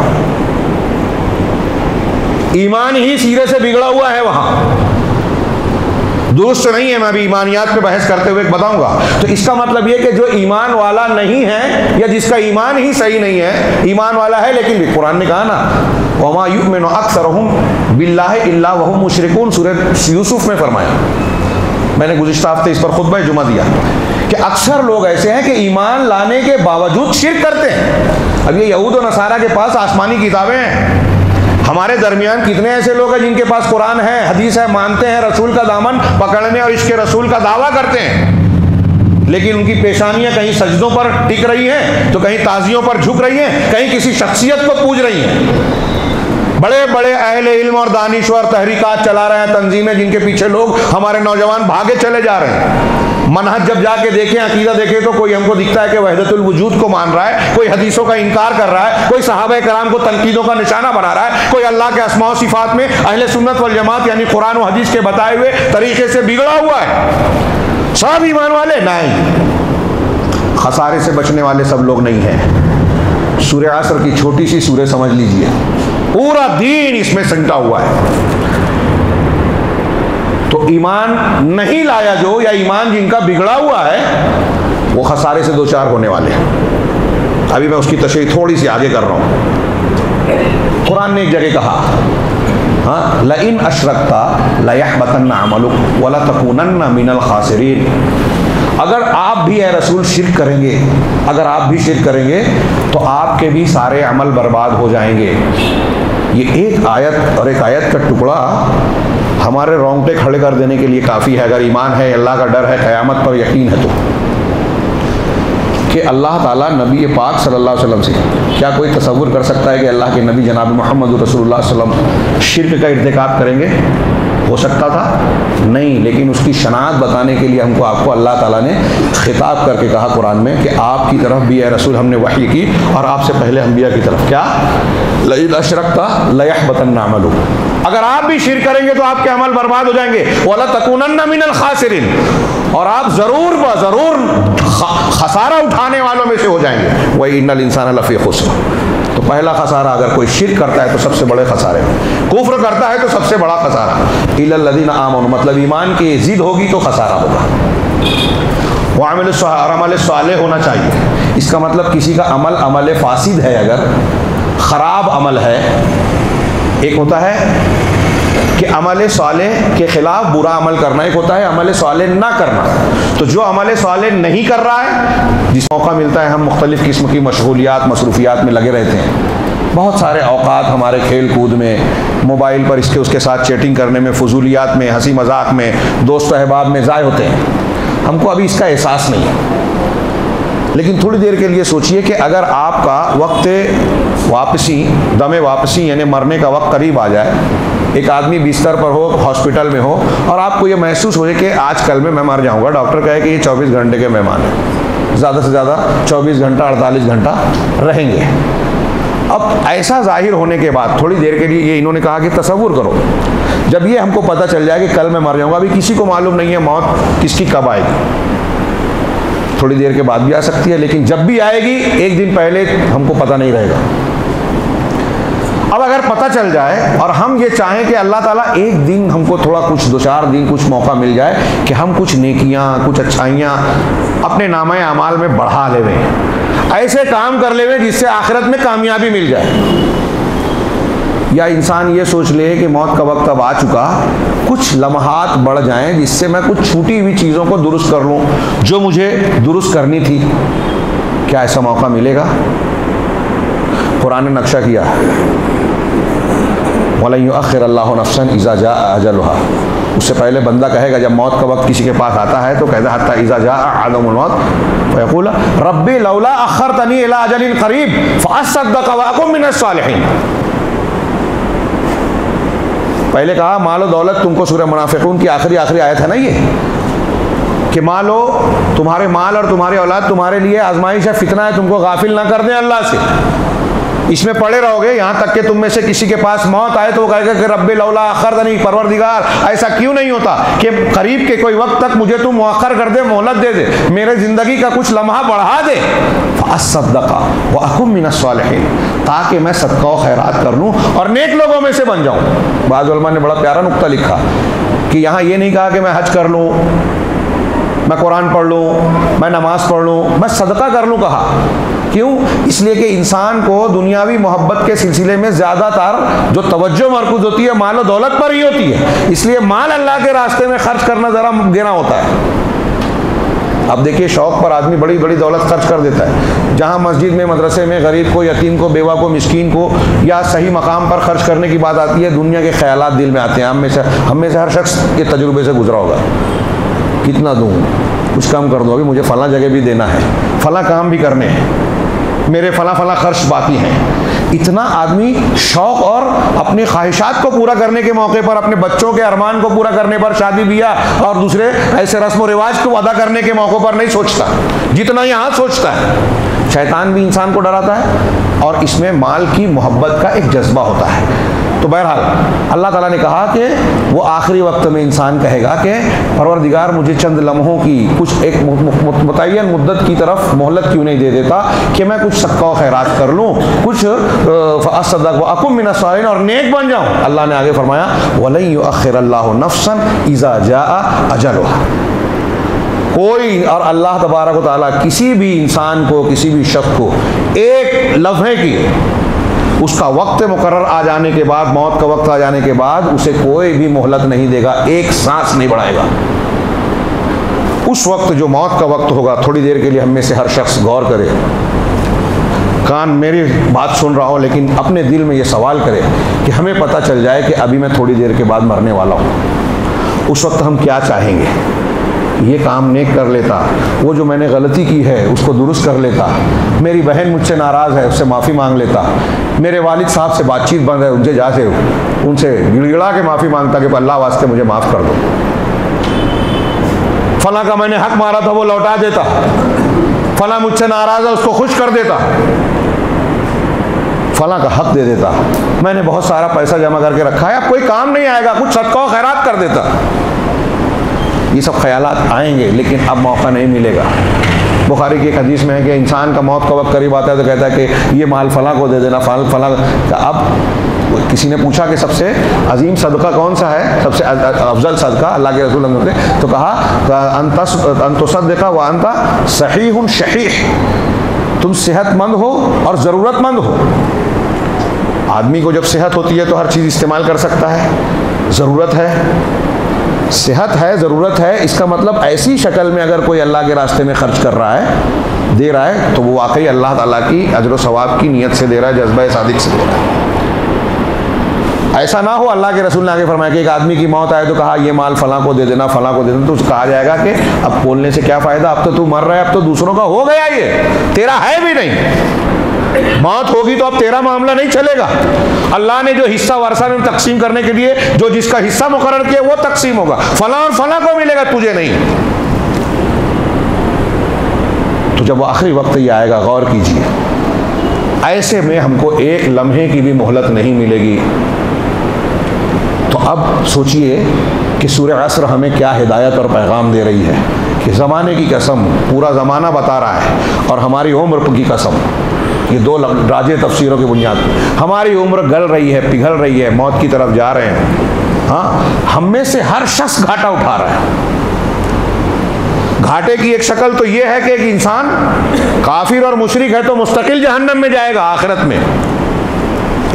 ईमान ही सीरे से बिगड़ा हुआ है, वहाँ दुरुस्त नहीं है। मैं अभी ईमानियात पे बहस करते हुए बताऊंगा। तो इसका मतलब ये कि जो ईमान वाला नहीं है या जिसका ईमान ही सही नहीं है, ईमान वाला है लेकिन भी कुरान ने कहा ना, वमा युमिनु अक्सरुहुम बिल्लाहि इल्ला वहुम मुशरिकून, सूरह यूसुफ में फरमाया। मैंने गुज़िश्ता हफ्ते इस पर खुतबा जुमा दिया कि अक्सर लोग ऐसे हैं कि ईमान लाने के बावजूद शिर्क करते हैं। अब ये यहूद और नसारा के पास आसमानी किताबें हैं, हमारे दरमियान कितने ऐसे लोग हैं जिनके पास कुरान है, हदीस है, मानते हैं, रसूल का दामन पकड़ने और इसके रसूल का दावा करते हैं, लेकिन उनकी पेशानियां कहीं सजदों पर टिक रही हैं, तो कहीं ताजियों पर झुक रही हैं, कहीं किसी शख्सियत को पूज रही हैं। बड़े बड़े अहले इल्म और दानिश्वर तहरीकात चला रहे हैं, तंजीमें, जिनके पीछे लोग हमारे नौजवान भागे चले जा रहे हैं। मनहज जब जाके देखें, अकीदा देखें, तो कोई हमको दिखता है कि वहदतुल वजूद को मान रहा है, कोई हदीसों का इनकार कर रहा है, कोई सहाबा कराम को तनकीदों का निशाना बना रहा है, कोई अल्लाह के अस्मा और सिफात में अहले सुन्नत वल जमात यानी कुरान और हदीस के बताए हुए तरीके से बिगड़ा हुआ है। सब ईमान वाले नहीं, खसारे से बचने वाले सब लोग नहीं हैं। सूरह असर की छोटी सी सूरह समझ लीजिए, पूरा दीन इसमें सटा हुआ है। तो ईमान नहीं लाया जो, या ईमान जिनका बिगड़ा हुआ है, वो खसारे से दो चार होने वाले हैं। अभी मैं उसकी तशरीह थोड़ी सी आगे कर रहा हूं। कुरान ने एक जगह कहा, हाँ, लइन अशरकता लयहबतन्ना अमलुक वला तकूनन्ना मिनल खासिरीन। अगर आप भी है रसूल शिर्क करेंगे, अगर आप भी शिर्क करेंगे तो आपके भी सारे अमल बर्बाद हो जाएंगे। ये एक आयत और एक आयत का टुकड़ा हमारे रोंगटे खड़े कर देने के लिए काफ़ी है। अगर ईमान है, अल्लाह का डर है, क़यामत पर यकीन है, तो कि अल्लाह ताला नबी पाक सल्लल्लाहु अलैहि वसल्लम से, क्या कोई तसव्वुर कर सकता है कि अल्लाह के नबी जनाब मोहम्मद रसूलुल्लाह सल्लल्लाहु अलैहि वसल्लम शिर्क का इर्तिकाब करेंगे? हो सकता था? नहीं। लेकिन उसकी शनाअत बताने के लिए हमको आपको अल्लाह ताला ने खिताब करके कहा कुरान में कि आपकी तरफ भी है रसूल हमने वही की, और आपसे पहले अंबिया की तरफ। क्या? लइन अशरकता लयहबतन्ना अमलुक, अगर आप भी शिर्क करेंगे तो आपके अमल बर्बाद हो जाएंगे, वला तकूनन्ना मिनल खासिरीन, और आप जरूर व जरूर खसारा उठाने वालों में से हो जाएंगे। वही इन्नल इंसान लफी खुस्र। तो पहला खसारा, अगर कोई शिर्क करता है तो सबसे बड़े खसारे, कुफ्र करता है तो सबसे बड़ा खसारा। इल्लल लज़ीना आमनू, मतलब ईमान की जिद होगी तो खसारा होगा। वो अमल सालेह होना चाहिए। इसका मतलब किसी का अमल अमल फासिद है, अगर ख़राब अमल है, एक होता है कि अमल सालेह के खिलाफ बुरा अमल करना, एक होता है अमल सालेह ना करना। तो जो अमल सालेह नहीं कर रहा है, जिस मौका मिलता है हम मुख्तलिफ़ किस्म की मशगूलियात मसरूफियात में लगे रहते हैं। बहुत सारे औकात हमारे खेल कूद में, मोबाइल पर इसके उसके साथ चैटिंग करने में, फजूलियात में, हंसी मजाक में, दोस्त अहबाब में ज़ाय होते हैं। हमको अभी इसका एहसास नहीं है। लेकिन थोड़ी देर के लिए सोचिए कि अगर आपका वक्त वापसी, दमे वापसी यानी मरने का वक्त करीब आ जाए, एक आदमी बिस्तर पर हो, हॉस्पिटल में हो, और आपको ये महसूस हो कि आज कल में मैं मर जाऊंगा, डॉक्टर कहे कि ये 24 घंटे के मेहमान हैं, ज़्यादा से ज़्यादा 24 घंटा 48 घंटा रहेंगे। अब ऐसा जाहिर होने के बाद थोड़ी देर के लिए ये इन्होंने कहा कि तसव्वुर करो, जब ये हमको पता चल जाए कि कल मैं मर जाऊंगा, अभी किसी को मालूम नहीं है मौत किसकी कब आएगी, थोड़ी देर के बाद भी आ सकती है, लेकिन जब भी आएगी एक दिन पहले हमको पता नहीं रहेगा। अब अगर पता चल जाए और हम ये चाहें कि अल्लाह ताला एक दिन हमको थोड़ा कुछ 2-4 दिन कुछ मौका मिल जाए कि हम कुछ नेकियां, कुछ अच्छाइयां अपने नामे अमाल में बढ़ा लेवें, ऐसे काम कर लेवें जिससे आखिरत में कामयाबी मिल जाए। या इंसान ये सोच ले कि मौत का वक्त अब आ चुका, कुछ लम्हात बढ़ जाएं जिससे मैं कुछ छूटी हुई चीज़ों को दुरुस्त कर लूँ जो मुझे दुरुस्त करनी थी। क्या ऐसा मौका मिलेगा? कुरान ने नक्शा किया, वलन युअख्खिर अल्लाहु नफ्सन इज़ा जाअ अजलुहा। उससे पहले बंदा कहेगा, जब मौत का वक्त किसी के पास आता है तो कहता हत्ता इज़ा जाअ अहदहुमुल मौत फयक़ूल रब्बी लौला अख़्खरतनी इला अजलिन क़रीब फ़अस्सद्दक़ व अकुन मिनस सालिहीन। पहले कहा मालो दौलत तुमको, सूरह मुनाफ़िक़ून की आखिरी आयत है ना ये, कि मालो तुम्हारे माल और तुम्हारी औलाद तुम्हारे लिए आजमाइश है, फितना है, तुमको गाफिल ना कर दें अल्लाह से। इसमें पड़े रहोगे यहाँ तक कि तुम में से किसी के पास मौत आए तो वो कहेगा कि रब्बे लौला अख़्खरतनी, परवरदिगार ऐसा क्यों नहीं होता कि करीब के कोई वक्त तक मुझे तू मुअख्खर कर दे, मोहलत दे दे, मेरे ज़िंदगी का कुछ लम्हा बढ़ा दे। फ़अस्सद्दक़ व अकुन मिनस सालिहीन, ताकि मैं सदका व खैरात कर लूँ और नेक लोगों में से बन जाऊँ। बाज़ उलमा ने बड़ा प्यारा नुक्ता लिखा कि यहाँ ये नहीं कहा कि मैं हज कर लूँ, मैं कुरान पढ़ लूँ, मैं नमाज़ पढ़ लूँ, मैं सदका कर लूँ। कहा क्यों? इसलिए कि इंसान को दुनियावी मोहब्बत के सिलसिले में ज़्यादातर जो तवज्जो मरकूज़ होती है माल और दौलत पर ही होती है, इसलिए माल अल्लाह के रास्ते में खर्च करना ज़रा देना होता है। अब देखिए शौक़ पर आदमी बड़ी बड़ी दौलत खर्च कर देता है, जहाँ मस्जिद में, मदरसे में गरीब को, यतीम को, बेवा को, मिस्कीन को या सही मकाम पर खर्च करने की बात आती है, दुनिया के ख्यालात दिल में आते हैं। हम में से हर शख्स के तजुर्बे से गुजरा होगा, कितना दूँ, कुछ कम कर दो, अभी मुझे फ़लाँ जगह भी देना है, फ़लाँ काम भी करने हैं, मेरे फ़लाँ खर्च बाकी हैं। इतना आदमी शौक़ और अपनी ख्वाहिशात को पूरा करने के मौके पर, अपने बच्चों के अरमान को पूरा करने पर, शादी ब्याह और दूसरे ऐसे रस्म व रिवाज को अदा करने के मौक़ों पर नहीं सोचता जितना यहाँ सोचता है। शैतान भी इंसान को डराता है और इसमें माल की मोहब्बत का एक जज्बा होता है। तो बहरहाल अल्लाह ताला ने कहा कि वो आखिरी वक्त में इंसान कहेगा कि परवरदिगार मुझे चंद लम्हों की, कुछ एक मुतय्यन मुद्दत की तरफ मोहलत क्यों नहीं दे देता कि मैं कुछ सदका व खैरात कर लूँ, कुछ फ़अस्सद्दक़ व अकुन मिनस सालिहीन, और नेक बन जाऊँ। अल्लाह ने आगे फरमाया वलन युअख्खिर अल्लाहु नफ्सन इज़ा जाअ अजलुहा। कोई और अल्लाह तबारक व तआला किसी भी इंसान को, किसी भी शख्स को एक लम्हे की, उसका वक्त मुकर्रर आ जाने के बाद, मौत का वक्त आ जाने के बाद उसे कोई भी मोहलत नहीं देगा, एक सांस नहीं बढ़ाएगा। उस वक्त जो मौत का वक्त होगा, थोड़ी देर के लिए हम में से हर शख्स गौर करे, कान मेरी बात सुन रहा हो लेकिन अपने दिल में ये सवाल करे कि हमें पता चल जाए कि अभी मैं थोड़ी देर के बाद मरने वाला हूँ। उस वक्त हम क्या चाहेंगे? ये काम नेक कर लेता, वो जो मैंने गलती की है उसको दुरुस्त कर लेता, मेरी बहन मुझसे नाराज़ है उससे माफ़ी मांग लेता, मेरे वालिद साहब से बातचीत बंद है उनसे जाके उनसे गिड़गिड़ा के माफ़ी मांगता कि अल्लाह वास्ते मुझे माफ़ कर दो, फला का मैंने हक मारा था वो लौटा देता, फला मुझसे नाराज़ है उसको खुश कर देता, फला का हक दे देता, मैंने बहुत सारा पैसा जमा करके रखा है अब कोई काम नहीं आएगा, कुछ सदका व खैरात कर देता। ये सब ख्यालात आएंगे लेकिन अब मौका नहीं मिलेगा। बुखारी की एक हदीस में है कि इंसान का मौत का वक्त करीब आता है तो कहता है कि ये माल फला को दे देना, फला। अब किसी ने पूछा कि सबसे अजीम सदका कौन सा है, सबसे अफजल सदका अल्लाह के रसूल ने, तो कहा अंतुसद्दिक़ व अंत सहीहुन शहीह, तुम सेहतमंद हो और ज़रूरतमंद हो। आदमी को जब सेहत होती है तो हर चीज़ इस्तेमाल कर सकता है, ज़रूरत है, सेहत है, ज़रूरत है, इसका मतलब ऐसी शक्ल में अगर कोई अल्लाह के रास्ते में खर्च कर रहा है, दे रहा है, तो वो वाकई अल्लाह ताला की अजर व सवाब की नीयत से दे रहा है, जज्बा सादिक से दे रहा है। ऐसा ना हो अल्लाह के रसूल ने आगे फरमाया कि एक आदमी की मौत आए तो कहा ये माल फलां को दे देना, फलां को दे देना, तो उसको कहा जाएगा कि अब बोलने से क्या फ़ायदा, अब तो तू मर रहा है, अब तो दूसरों का हो गया, ये तेरा है भी नहीं, मौत होगी तो अब तेरा मामला नहीं चलेगा। अल्लाह ने जो हिस्सा वारसा में तकसीम करने के लिए जो जिसका हिस्सा मुकर्रर किया वो तकसीम होगा, फलां और फलां को मिलेगा, तुझे नहीं। तो जब आखिरी वक्त ये आएगा गौर कीजिए, ऐसे में हमको एक लम्हे की भी मोहलत नहीं मिलेगी। तो अब सोचिए कि सूरह असर हमें क्या हिदायत और पैगाम दे रही है कि ज़माने की कसम, पूरा ज़माना बता रहा है, और हमारी उम्र की कसम, ये दो राजे तफसीरों की बुनियाद पर, हमारी उम्र गल रही है, पिघल रही है, मौत की तरफ जा रहे हैं। हाँ, हम में से हर शख्स घाटा उठा रहा है। घाटे की एक शक्ल तो ये है कि एक इंसान काफिर और मुशरिक है तो मुस्तकिल जहन्नम में जाएगा आखिरत में,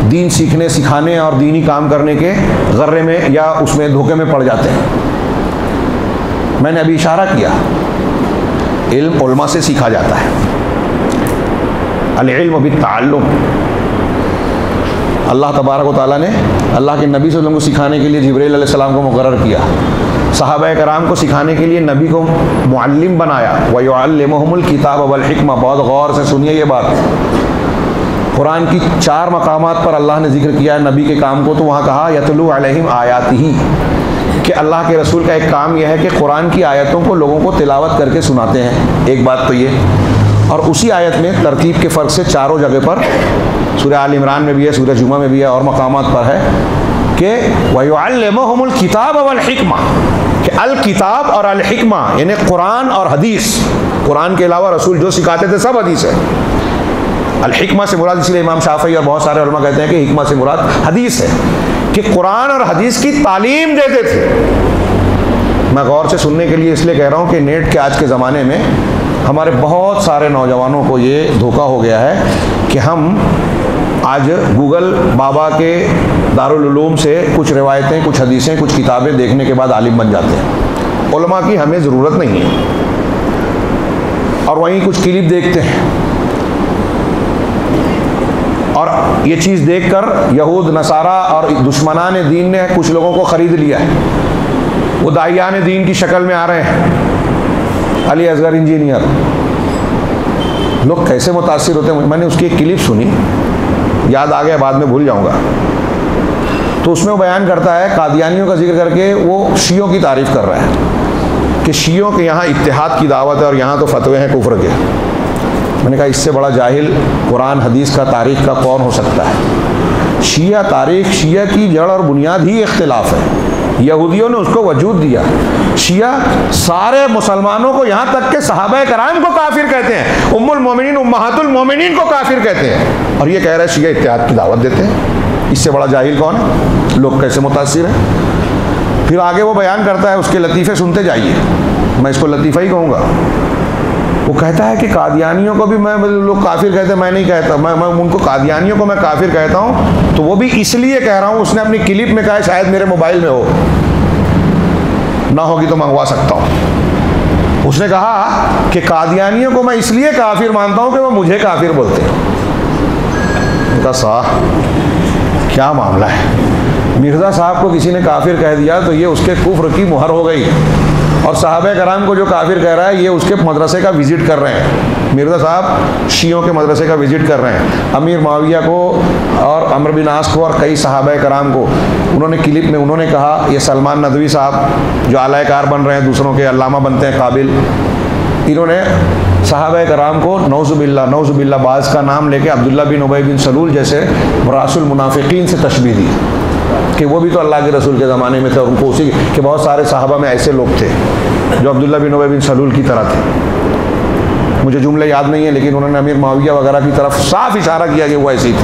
दीन सीखने सिखाने और दीनी काम करने के गर्रे में या उसमें धोखे में पड़ जाते हैं। मैंने अभी इशारा किया, इल्म उलमा से सीखा जाता है। अल-इल्म बित्तअल्लुम, अल्लाह तबारक व तआला ने अल्लाह के नबी सल्लल्लाहु अलैहि वसल्लम को सिखाने के लिए जिब्रील अलैहिस्सलाम को मुकर्रर किया, सहाबा कराम को सिखाने के लिए नबी को मुअल्लिम बनाया। व युअल्लिमुहुमुल किताब वल हिकमा, बहुत गौर से सुनिए ये बात। कुरान की 4 मकामात पर अल्लाह ने जिक्र किया है नबी के काम को, तो वहाँ कहा यतलू अलैहिम आयातिही, कि अल्लाह के रसूल का एक काम यह है कि कुरान की आयतों को लोगों को तिलावत करके सुनाते हैं। एक बात तो ये, और उसी आयत में तरतीब के फ़र्क से चारों जगह पर, सूरह आल इमरान में भी है, सूरह जुमा में भी है और मकामात पर है कि वयुअल्लिमुहुमुल किताब वल हिकमा, कि अल किताब और अल हिकमा यानी कुरान और हदीस। कुरान के अलावा रसूल जो सिखाते थे सब हदीस है। अल हिकमा से मुराद, इसलिए इमाम शाफई और बहुत सारे उलमा कहते हैं कि हिकमा से मुराद हदीस है, कि कुरान और हदीस की तालीम देते थे। मैं गौर से सुनने के लिए इसलिए कह रहा हूँ कि नेट के आज के ज़माने में हमारे बहुत सारे नौजवानों को ये धोखा हो गया है कि हम आज गूगल बाबा के दारुल उलूम से कुछ रिवायतें, कुछ हदीसें, कुछ किताबें देखने के बाद आलिम बन जाते हैं। उलमा की हमें ज़रूरत नहीं है, और वहीं कुछ क्लिप देखते हैं और ये चीज़ देखकर यहूद नसारा और दुश्मनान दीन ने कुछ लोगों को ख़रीद लिया है। वो दाइयान दीन की शक्ल में आ रहे हैं, अली असगर इंजीनियर, लोग कैसे मुतासिर होते हैं। मैंने उसकी एक क्लिप सुनी, याद आ गया, बाद में भूल जाऊंगा। तो उसमें वो बयान करता है, कादियानियों का जिक्र करके वो शियों की तारीफ़ कर रहा है कि शियों के यहाँ इत्तेहाद की दावत है और यहाँ तो फतवे हैं कुफ्र के। मैंने कहा इससे बड़ा जाहिल कुरान हदीस का तारीख़ का कौन हो सकता है। शिया तारीख़, शिया की जड़ और बुनियाद ही इख्तिलाफ है। यहूदियों ने उसको वजूद दिया। शिया सारे मुसलमानों को, यहाँ तक के सहाबा कराम को काफिर कहते हैं, उम्मुल मोमिनीन उम्महातुल मोमिनीन को काफिर कहते हैं, और ये कह रहे हैं शिया इत्तेहाद की दावत देते हैं। इससे बड़ा जाहिल कौन है? लोग कैसे मुतासिर हैं। फिर आगे वो बयान करता है, उसके लतीफ़े सुनते जाइए, मैं इसको लतीफ़ा ही कहूँगा। वो कहता है कि कादियानियों को भी मैं, लोग काफिर कहते हैं, मैं नहीं कहता, मैं उनको कादियानियों को मैं काफिर कहता हूँ, तो वो भी इसलिए कह रहा हूँ, उसने अपनी क्लिप में कहा है, शायद मेरे मोबाइल में हो, ना होगी तो मंगवा सकता हूँ। उसने कहा कि कादियानियों को मैं इसलिए काफिर मानता हूँ कि वो मुझे काफिर बोलते हैं। उनका साह क्या मामला है। मिर्ज़ा साहब को किसी ने काफिर कह दिया तो ये उसके कुफ्र की मुहर हो गई, और सहाबा कराम को जो काफिर कह रहा है ये उसके मदरसे का विज़िट कर रहे हैं। मिर्ज़ा साहब शियों के मदरसे का विज़िट कर रहे हैं। अमीर माविया को और अमर बिन आस को और कई सहाबा कराम को उन्होंने क्लिप में उन्होंने कहा, ये सलमान नदवी साहब जो आलाकार बन रहे हैं, दूसरों के अल्लामा बनते हैं काबिल, इन्होंने सहाबा कराम को नौजुबिल्ला बाज़ का नाम लेके अब्दुल्ला बिन उबई बिन सलूल जैसे रासुल मुनाफिकीन से तशबीह दी कि वो भी तो अल्लाह के रसूल के ज़माने में थे, और उनको उसी के बहुत सारे सहाबा में ऐसे लोग थे जो अब्दुल्ला बिन उबई बिन सलूल की तरह थे। मुझे जुमले याद नहीं है, लेकिन उन्होंने अमीर माविया वगैरह की तरफ साफ इशारा किया कि वो ऐसे ही थे।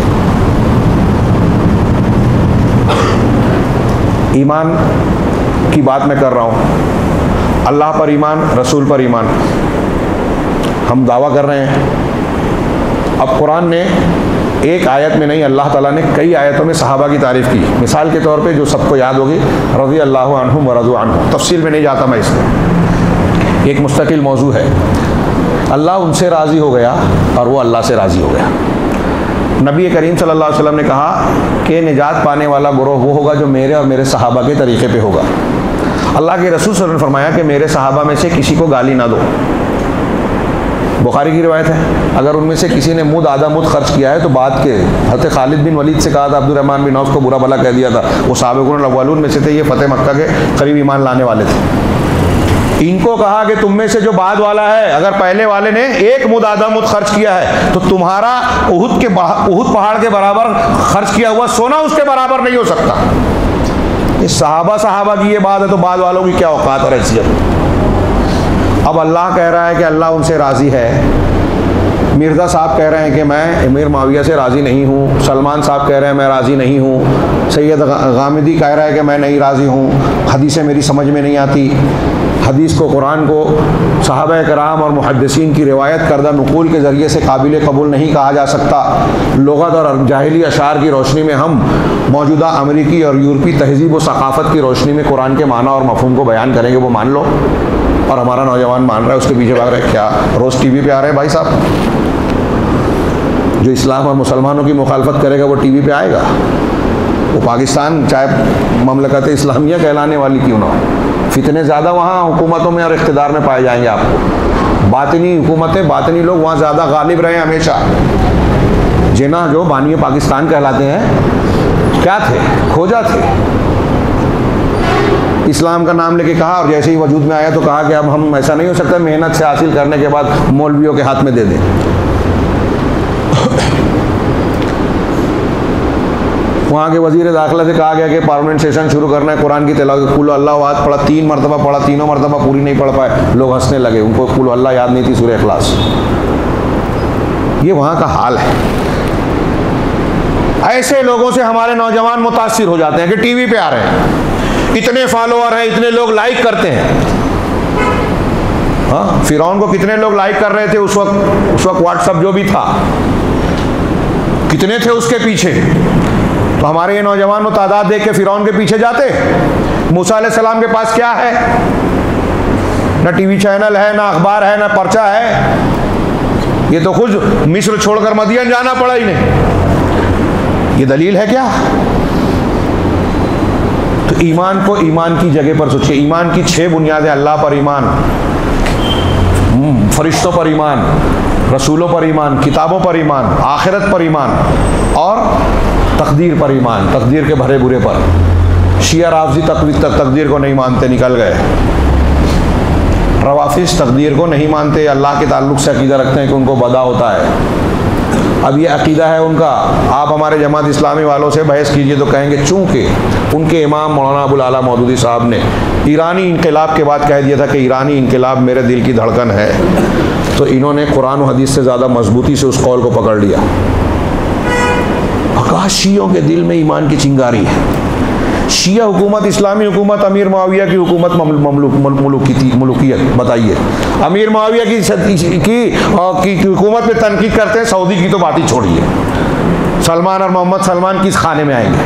ईमान की बात मैं कर रहा हूँ, अल्लाह पर ईमान, रसूल पर ईमान हम दावा कर रहे हैं। अब कुरान ने एक आयत में नहीं, अल्लाह ताला ने कई आयतों में सहाबा की तारीफ़ की। मिसाल के तौर पे जो सबको याद होगी, रज़ी अल्लाहु अन्हुम व रज़ू अन्हु, तफसील में नहीं जाता मैं इसमें, एक मुस्तकिल मौजू है। अल्लाह उनसे राज़ी हो गया और वो अल्लाह से राज़ी हो गया। नबी करीम सल्लल्लाहु अलैहि वसल्लम ने कहा कि निजात पाने वाला गिरोह वो होगा जो मेरे और मेरे सहाबा के तरीक़े पे होगा। अल्लाह के रसूल सल्लल्लाहु अलैहि वसल्लम ने फरमाया कि मेरे सहाबा में से किसी को गाली ना दो। बुखारी की रिवायत है, अगर उनमें से किसी ने मुद आधा मुद खर्च किया है तो बाद के हज़रत खालिद बिन वलीद से कहा था, अब्दुर्रहमान बिन औफ को बुरा भला कह दिया था, वो साबिक़ुन अव्वलून में से थे, ये फतेह मक्का के करीब ईमान लाने वाले थे। इनको कहा कि तुम में से जो बाद वाला है, अगर पहले वाले ने एक मुद आधा मुद खर्च किया है तो तुम्हारा उहुद पहाड़ के बराबर खर्च किया हुआ सोना उसके बराबर नहीं हो सकता। ये सहाबा की ये बात है, तो बाद वालों की क्या औकात और हैसियत। अब अल्लाह कह रहा है कि अल्लाह उनसे राज़ी है। मिर्ज़ा साहब कह रहे हैं कि मैं अमीर माविया से राज़ी नहीं हूँ। सलमान साहब कह रहे हैं मैं राज़ी नहीं हूँ। सैयद गामिदी कह रहा है कि मैं नहीं राज़ी हूँ, हदीसें मेरी समझ में नहीं आती। हदीस को, कुरान को सहाबा कराम और मुहद्दिसीन की रिवायत करदा नक़ूल के ज़रिए से काबिल कबूल नहीं कहा जा सकता। लुग़त और जाहिली अशार की रोशनी में हम मौजूदा अमरीकी और यूरोपी तहज़ीब व सक़ाफ़त की रोशनी में कुरान के माना और मफ़हूम को बयान करेंगे, वो मान लो। और हमारा नौजवान मान रहा है, उसके पीछे भाग रहा है। क्या रोज़ टीवी पे आ रहे हैं भाई साहब? जो इस्लाम और मुसलमानों की मुखालफत करेगा वो टीवी पे आएगा। वो पाकिस्तान चाहे ममलकत इस्लामिया कहलाने वाली क्यों ना हो, फितने ज़्यादा वहाँ हुकूमतों में और इक़्तिदार में पाए जाएंगे आपको। बातिनी हुकूमतें, बातिनी लोग वहाँ ज़्यादा गालिब रहे हमेशा। जिन्ना जो बानी पाकिस्तान कहलाते हैं, क्या थे? खोजा थे। इस्लाम का नाम लेके कहा और जैसे ही वजूद में आया तो कहा कि अब हम, ऐसा नहीं हो सकता मेहनत से हासिल करने के बाद मौलवियों के हाथ में दे दें। वहाँ के वज़ीर दाखिला से कहा गया कि परमानेंट सेशन शुरू करना है, कुरान की तिलावत कुल अल्लाह याद पढ़ा, 3 मरतबा पढ़ा, तीनों मरतबा पूरी नहीं पढ़ पाए, लोग हंसने लगे, उनको कुल अल्लाह याद नहीं थी, सूरह इखलास। ये वहाँ का हाल है। ऐसे लोगों से हमारे नौजवान मुतासिर हो जाते हैं कि टीवी पे आ रहे हैं, इतने फॉलोअर हैं, इतने लोग लाइक करते हैं। हाँ, फिरौन को कितने लोग लाइक कर रहे थे उस वक्त व्हाट्सएप जो भी था, कितने थे उसके पीछे। तो हमारे ये नौजवान वो तादाद देख के फिरौन के पीछे जाते। मूसा अलैहिस्सलाम के पास क्या है? ना टीवी चैनल है, ना अखबार है, ना पर्चा है। ये तो खुद मिस्र छोड़कर मदियन जाना पड़ा ही नहीं। ये दलील है क्या? तो ईमान को ईमान की जगह पर सोचिए। ईमान की 6 बुनियादें: अल्लाह पर ईमान, फरिश्तों पर ईमान, रसूलों पर ईमान, किताबों पर ईमान, आखिरत पर ईमान और तकदीर पर ईमान, तकदीर के भरे बुरे पर। शिया राफजी तकदीर को नहीं मानते, निकल गए। रवाफिज तकदीर को नहीं मानते, अल्लाह के ताल्लुक से अकीदा रखते हैं कि उनको बदा होता है। अब ये अकीदा है उनका। आप हमारे जमात इस्लामी वालों से बहस कीजिए तो कहेंगे चूँकि उनके इमाम मौलाना अबुल आला मौदूदी साहब ने ईरानी इनकलाब के बाद कह दिया था कि ईरानी इनकलाब मेरे दिल की धड़कन है, तो इन्होंने कुरान और हदीस से ज़्यादा मजबूती से उस कौल को पकड़ लिया। शियों के दिल में ईमान की चिंगारी है। शिया हुकूमत, इस्लामी हुकूमत, अमीर मुआविया की हुकूमत, ममलूकियत। बताइए, अमीर मुआविया की हुकूमत पे तनकीद करते हैं, सऊदी की तो बात ही छोड़िए। सलमान और मोहम्मद सलमान किस खाने में आएंगे?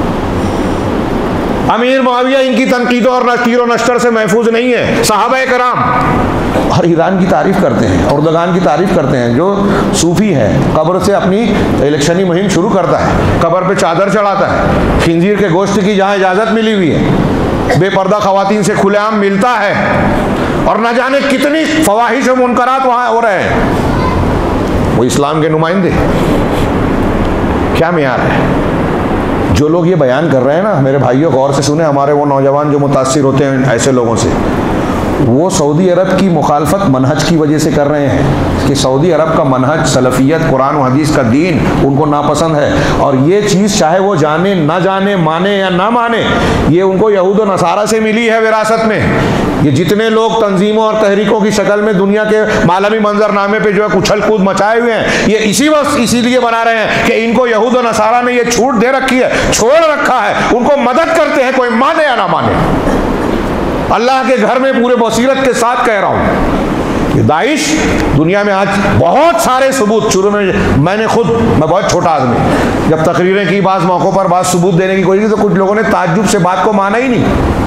अमीर मुआविया इनकी तनकीदों और तीर और नश्तर से महफूज नहीं है। सहाबा कराम। और ईरान की तारीफ करते हैं, उर्दगान की तारीफ करते हैं, जो सूफी है, कब्र से अपनी इलेक्शनी मुहिम शुरू करता है, कब्र पे चादर चढ़ाता है, खिंजीर के गोश्त की जहाँ इजाज़त मिली हुई है, बेपर्दा खवातीन से खुलेआम मिलता है, और न जाने कितनी फवाहिश और मुनकरात वहाँ हो रहे हैं। वो इस्लाम के नुमाइंदे। क्या मियार है? जो लोग ये बयान कर रहे हैं ना, मेरे भाइयों गौर से सुने, हमारे वो नौजवान जो मुतासिर होते हैं ऐसे लोगों से, वो सऊदी अरब की मुखालफत मनहज की वजह से कर रहे हैं कि सऊदी अरब का मनहज, सलफियत, कुरान और हदीस का दीन उनको नापसंद है। और ये चीज़ चाहे वो जाने ना जाने, माने या ना माने, ये उनको यहूद और नसारा से मिली है विरासत में। ये जितने लोग तंजीमों और तहरीकों की शक्ल में दुनिया के मालवी मंजरनामे पे जो है उछल कूद मचाए हुए हैं, ये इसीलिए बना रहे हैं कि इनको यहूद और नसारा ने ये छूट दे रखी है, छोड़ रखा है, उनको मदद करते हैं, कोई माने या ना माने। अल्लाह के घर में पूरे बसीरत के साथ कह रहा हूँ कि दाइश दुनिया में आज बहुत सारे सबूत, शुरू में मैं बहुत छोटा आदमी, जब तकरीरें की बाज़ मौक़ों पर बात सबूत देने की कोशिश की तो कुछ लोगों ने ताज्जुब से बात को माना ही नहीं।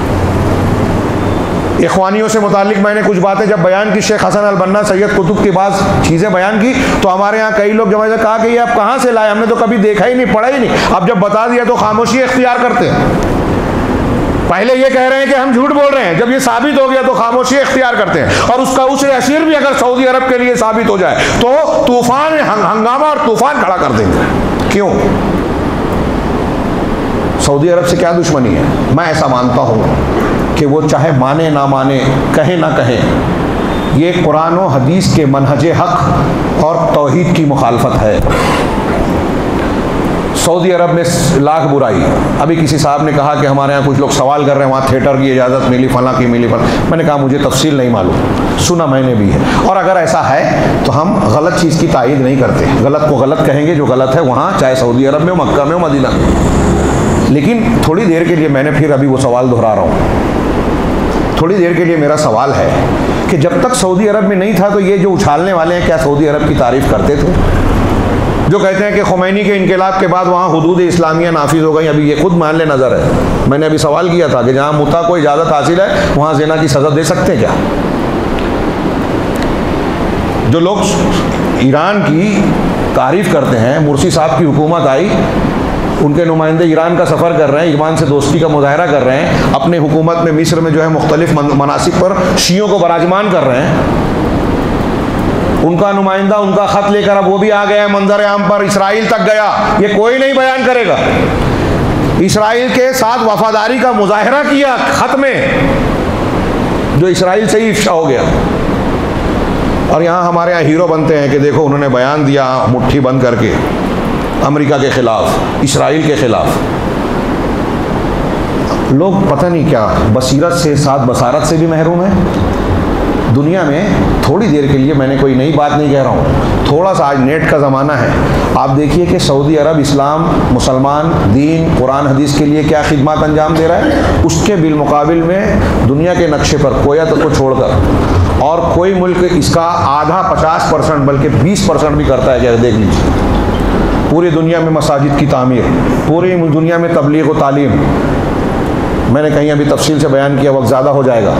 इख्वानियों से मुतालिक मैंने कुछ बातें जब बयान की, शेख हसन अल बन्ना, सैयद कुतुब की बात चीज़ें बयान की, तो हमारे यहाँ कई लोग जब कहा कि ये आप कहाँ से लाए, हमने तो कभी देखा ही नहीं, पढ़ा ही नहीं। अब जब बता दिया तो खामोशी इख्तियार करते हैं। पहले ये कह रहे हैं कि हम झूठ बोल रहे हैं, जब ये साबित हो गया तो खामोशी इख्तियार करते हैं। और उससे असर भी अगर सऊदी अरब के लिए साबित हो जाए तो तूफान, हंगामा और तूफान खड़ा कर देंगे। क्यों? सऊदी अरब से क्या दुश्मनी है? मैं ऐसा मानता हूँ कि वो चाहे माने ना माने, कहे ना कहे, ये कुरान और हदीस के मनहज हक और तौहीद की मुखालफत है। सऊदी अरब में लाख बुराई। अभी किसी साहब ने कहा कि हमारे यहाँ कुछ लोग सवाल कर रहे हैं, वहाँ थिएटर की इजाज़त मिली, फलां की मिली, फलां। मैंने कहा मुझे तफसील नहीं मालूम, सुना मैंने भी है। और अगर ऐसा है तो हम गलत चीज़ की तायीद नहीं करते, गलत को गलत कहेंगे, जो गलत है वहाँ, चाहे सऊदी अरब में, मक्का में, मदीना में। लेकिन थोड़ी देर के लिए मैंने फिर अभी वो सवाल दोहरा रहा हूँ, थोड़ी देर के लिए मेरा सवाल है कि जब तक सऊदी अरब में नहीं था तो ये जो उछालने वाले हैं क्या सऊदी अरब की तारीफ करते थे? जो कहते हैं कि खुमैनी के इनकलाब के बाद वहाँ हुदूद इस्लामिया नाफिज हो गई, अभी ये खुद महल नज़र है। मैंने अभी सवाल किया था कि जहाँ मुता को इजाज़त हासिल है वहाँ ज़िना की सज़ा दे सकते हैं क्या? जो लोग ईरान की तारीफ करते हैं, मुर्सी साहब की हुकूमत आई, उनके नुमाइंदे ईरान का सफ़र कर रहे हैं, ईरान से दोस्ती का मुजाहरा कर रहे हैं, अपने हुकूमत में मिस्र में जो है मुख्तलिफ मनासिब पर शियों को बराजमान कर रहे हैं। उनका नुमाइंदा उनका ख़त लेकर अब वो भी आ गया है मंजर आम पर, इसराइल तक गया। ये कोई नहीं बयान करेगा। इसराइल के साथ वफादारी का मुजाहरा किया ख़त में, जो इसराइल से ही इफ्शा हो गया। और यहाँ हमारे यहाँ हीरो बनते हैं कि देखो उन्होंने बयान दिया मुट्ठी बंद करके अमेरिका के ख़िलाफ़, इसराइल के ख़िलाफ़। लोग पता नहीं क्या बसीरत से साथ बसारत से भी महरूम है दुनिया में। थोड़ी देर के लिए, मैंने कोई नई बात नहीं कह रहा हूँ, थोड़ा सा आज नेट का ज़माना है। आप देखिए कि सऊदी अरब इस्लाम, मुसलमान, दीन, कुरान हदीस के लिए क्या खिदमत अंजाम दे रहा है। उसके बिलमुकाबिल में दुनिया के नक्शे पर कोयत को छोड़कर और कोई मुल्क इसका आधा 50% बल्कि 20% भी करता है क्या? देख लीजिए, पूरी दुनिया में मसाजिद की तामीर, पूरी दुनिया में तबलीग व तालीम। मैंने कहीं अभी तफसील से बयान किया, वक्त ज़्यादा हो जाएगा,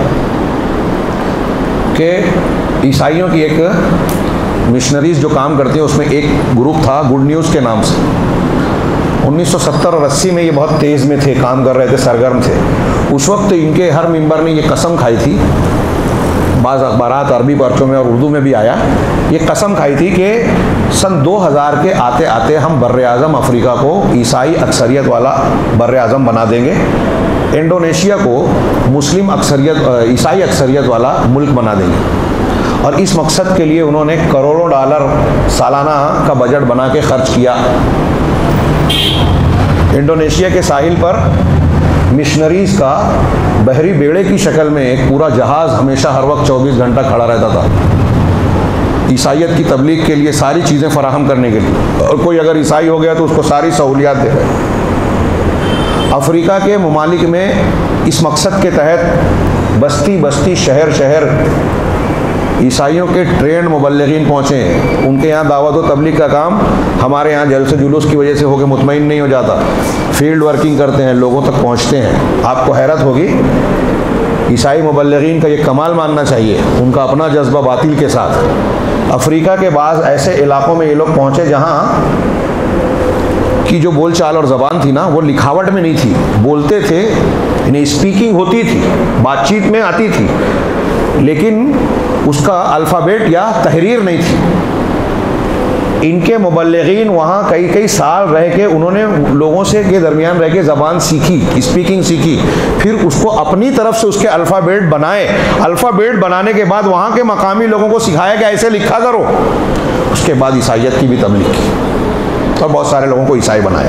कि ईसाइयों की एक मिशनरीज जो काम करती हैं उसमें एक ग्रुप था गुड न्यूज़ के नाम से। 1970 और 80 में ये बहुत तेज़ में थे, काम कर रहे थे, सरगर्म थे। उस वक्त इनके हर मेंबर ने ये कसम खाई थी, बाज़ अखबारात अरबी पर्चों में और उर्दू में भी आया, ये कसम खाई थी कि सन 2000 के आते आते हम बर्र आज़म अफ्रीका को ईसाई अक्सरियत वाला बर्र आज़म बना देंगे, इंडोनेशिया को मुस्लिम अक्सरियत, ईसाई अक्सरियत वाला मुल्क बना देंगे। और इस मकसद के लिए उन्होंने करोड़ों डॉलर सालाना का बजट बना के खर्च किया। इंडोनेशिया के साहिल पर मिशनरीज़ का बहरी बेड़े की शक्ल में एक पूरा जहाज़ हमेशा हर वक्त 24 घंटा खड़ा रहता था ईसाइयत की तबलीग के लिए, सारी चीज़ें फराहम करने के लिए। और कोई अगर ईसाई हो गया तो उसको सारी सहूलियात दे रहे। अफ्रीका के ममालिक में इस मकसद के तहत बस्ती बस्ती, शहर शहर ईसाइयों के ट्रेंड मुबल्लिगीन पहुँचे हैं। उनके यहाँ दावत व तबलीग का काम हमारे यहाँ जलसे जुलूस की वजह से होकर मुतमईन नहीं हो जाता। फील्ड वर्किंग करते हैं, लोगों तक पहुँचते हैं। आपको हैरत होगी, ईसाई मुबल्लिगीन का ये कमाल मानना चाहिए, उनका अपना जज्बा बातिल के साथ। अफ्रीका के बाज़ ऐसे इलाकों में ये लोग पहुँचे जहाँ की जो बोलचाल और ज़बान थी ना, वो लिखावट में नहीं थी, बोलते थे, इन्हें स्पीकिंग होती थी, बातचीत में आती थी, लेकिन उसका अल्फ़ाबेट या तहरीर नहीं थी। इनके मुबल्लिगीन वहाँ कई कई साल रह के उन्होंने लोगों से के दरमियान रह के ज़बान सीखी, स्पीकिंग सीखी, फिर उसको अपनी तरफ से उसके अल्फ़ाबेट बनाए। अल्फ़ाबेट बनाने के बाद वहाँ के मकामी लोगों को सिखाया कि ऐसे लिखा करो। उसके बाद ईसाइयत की भी तबलीग की और बहुत सारे लोगों को ईसाई बनाया।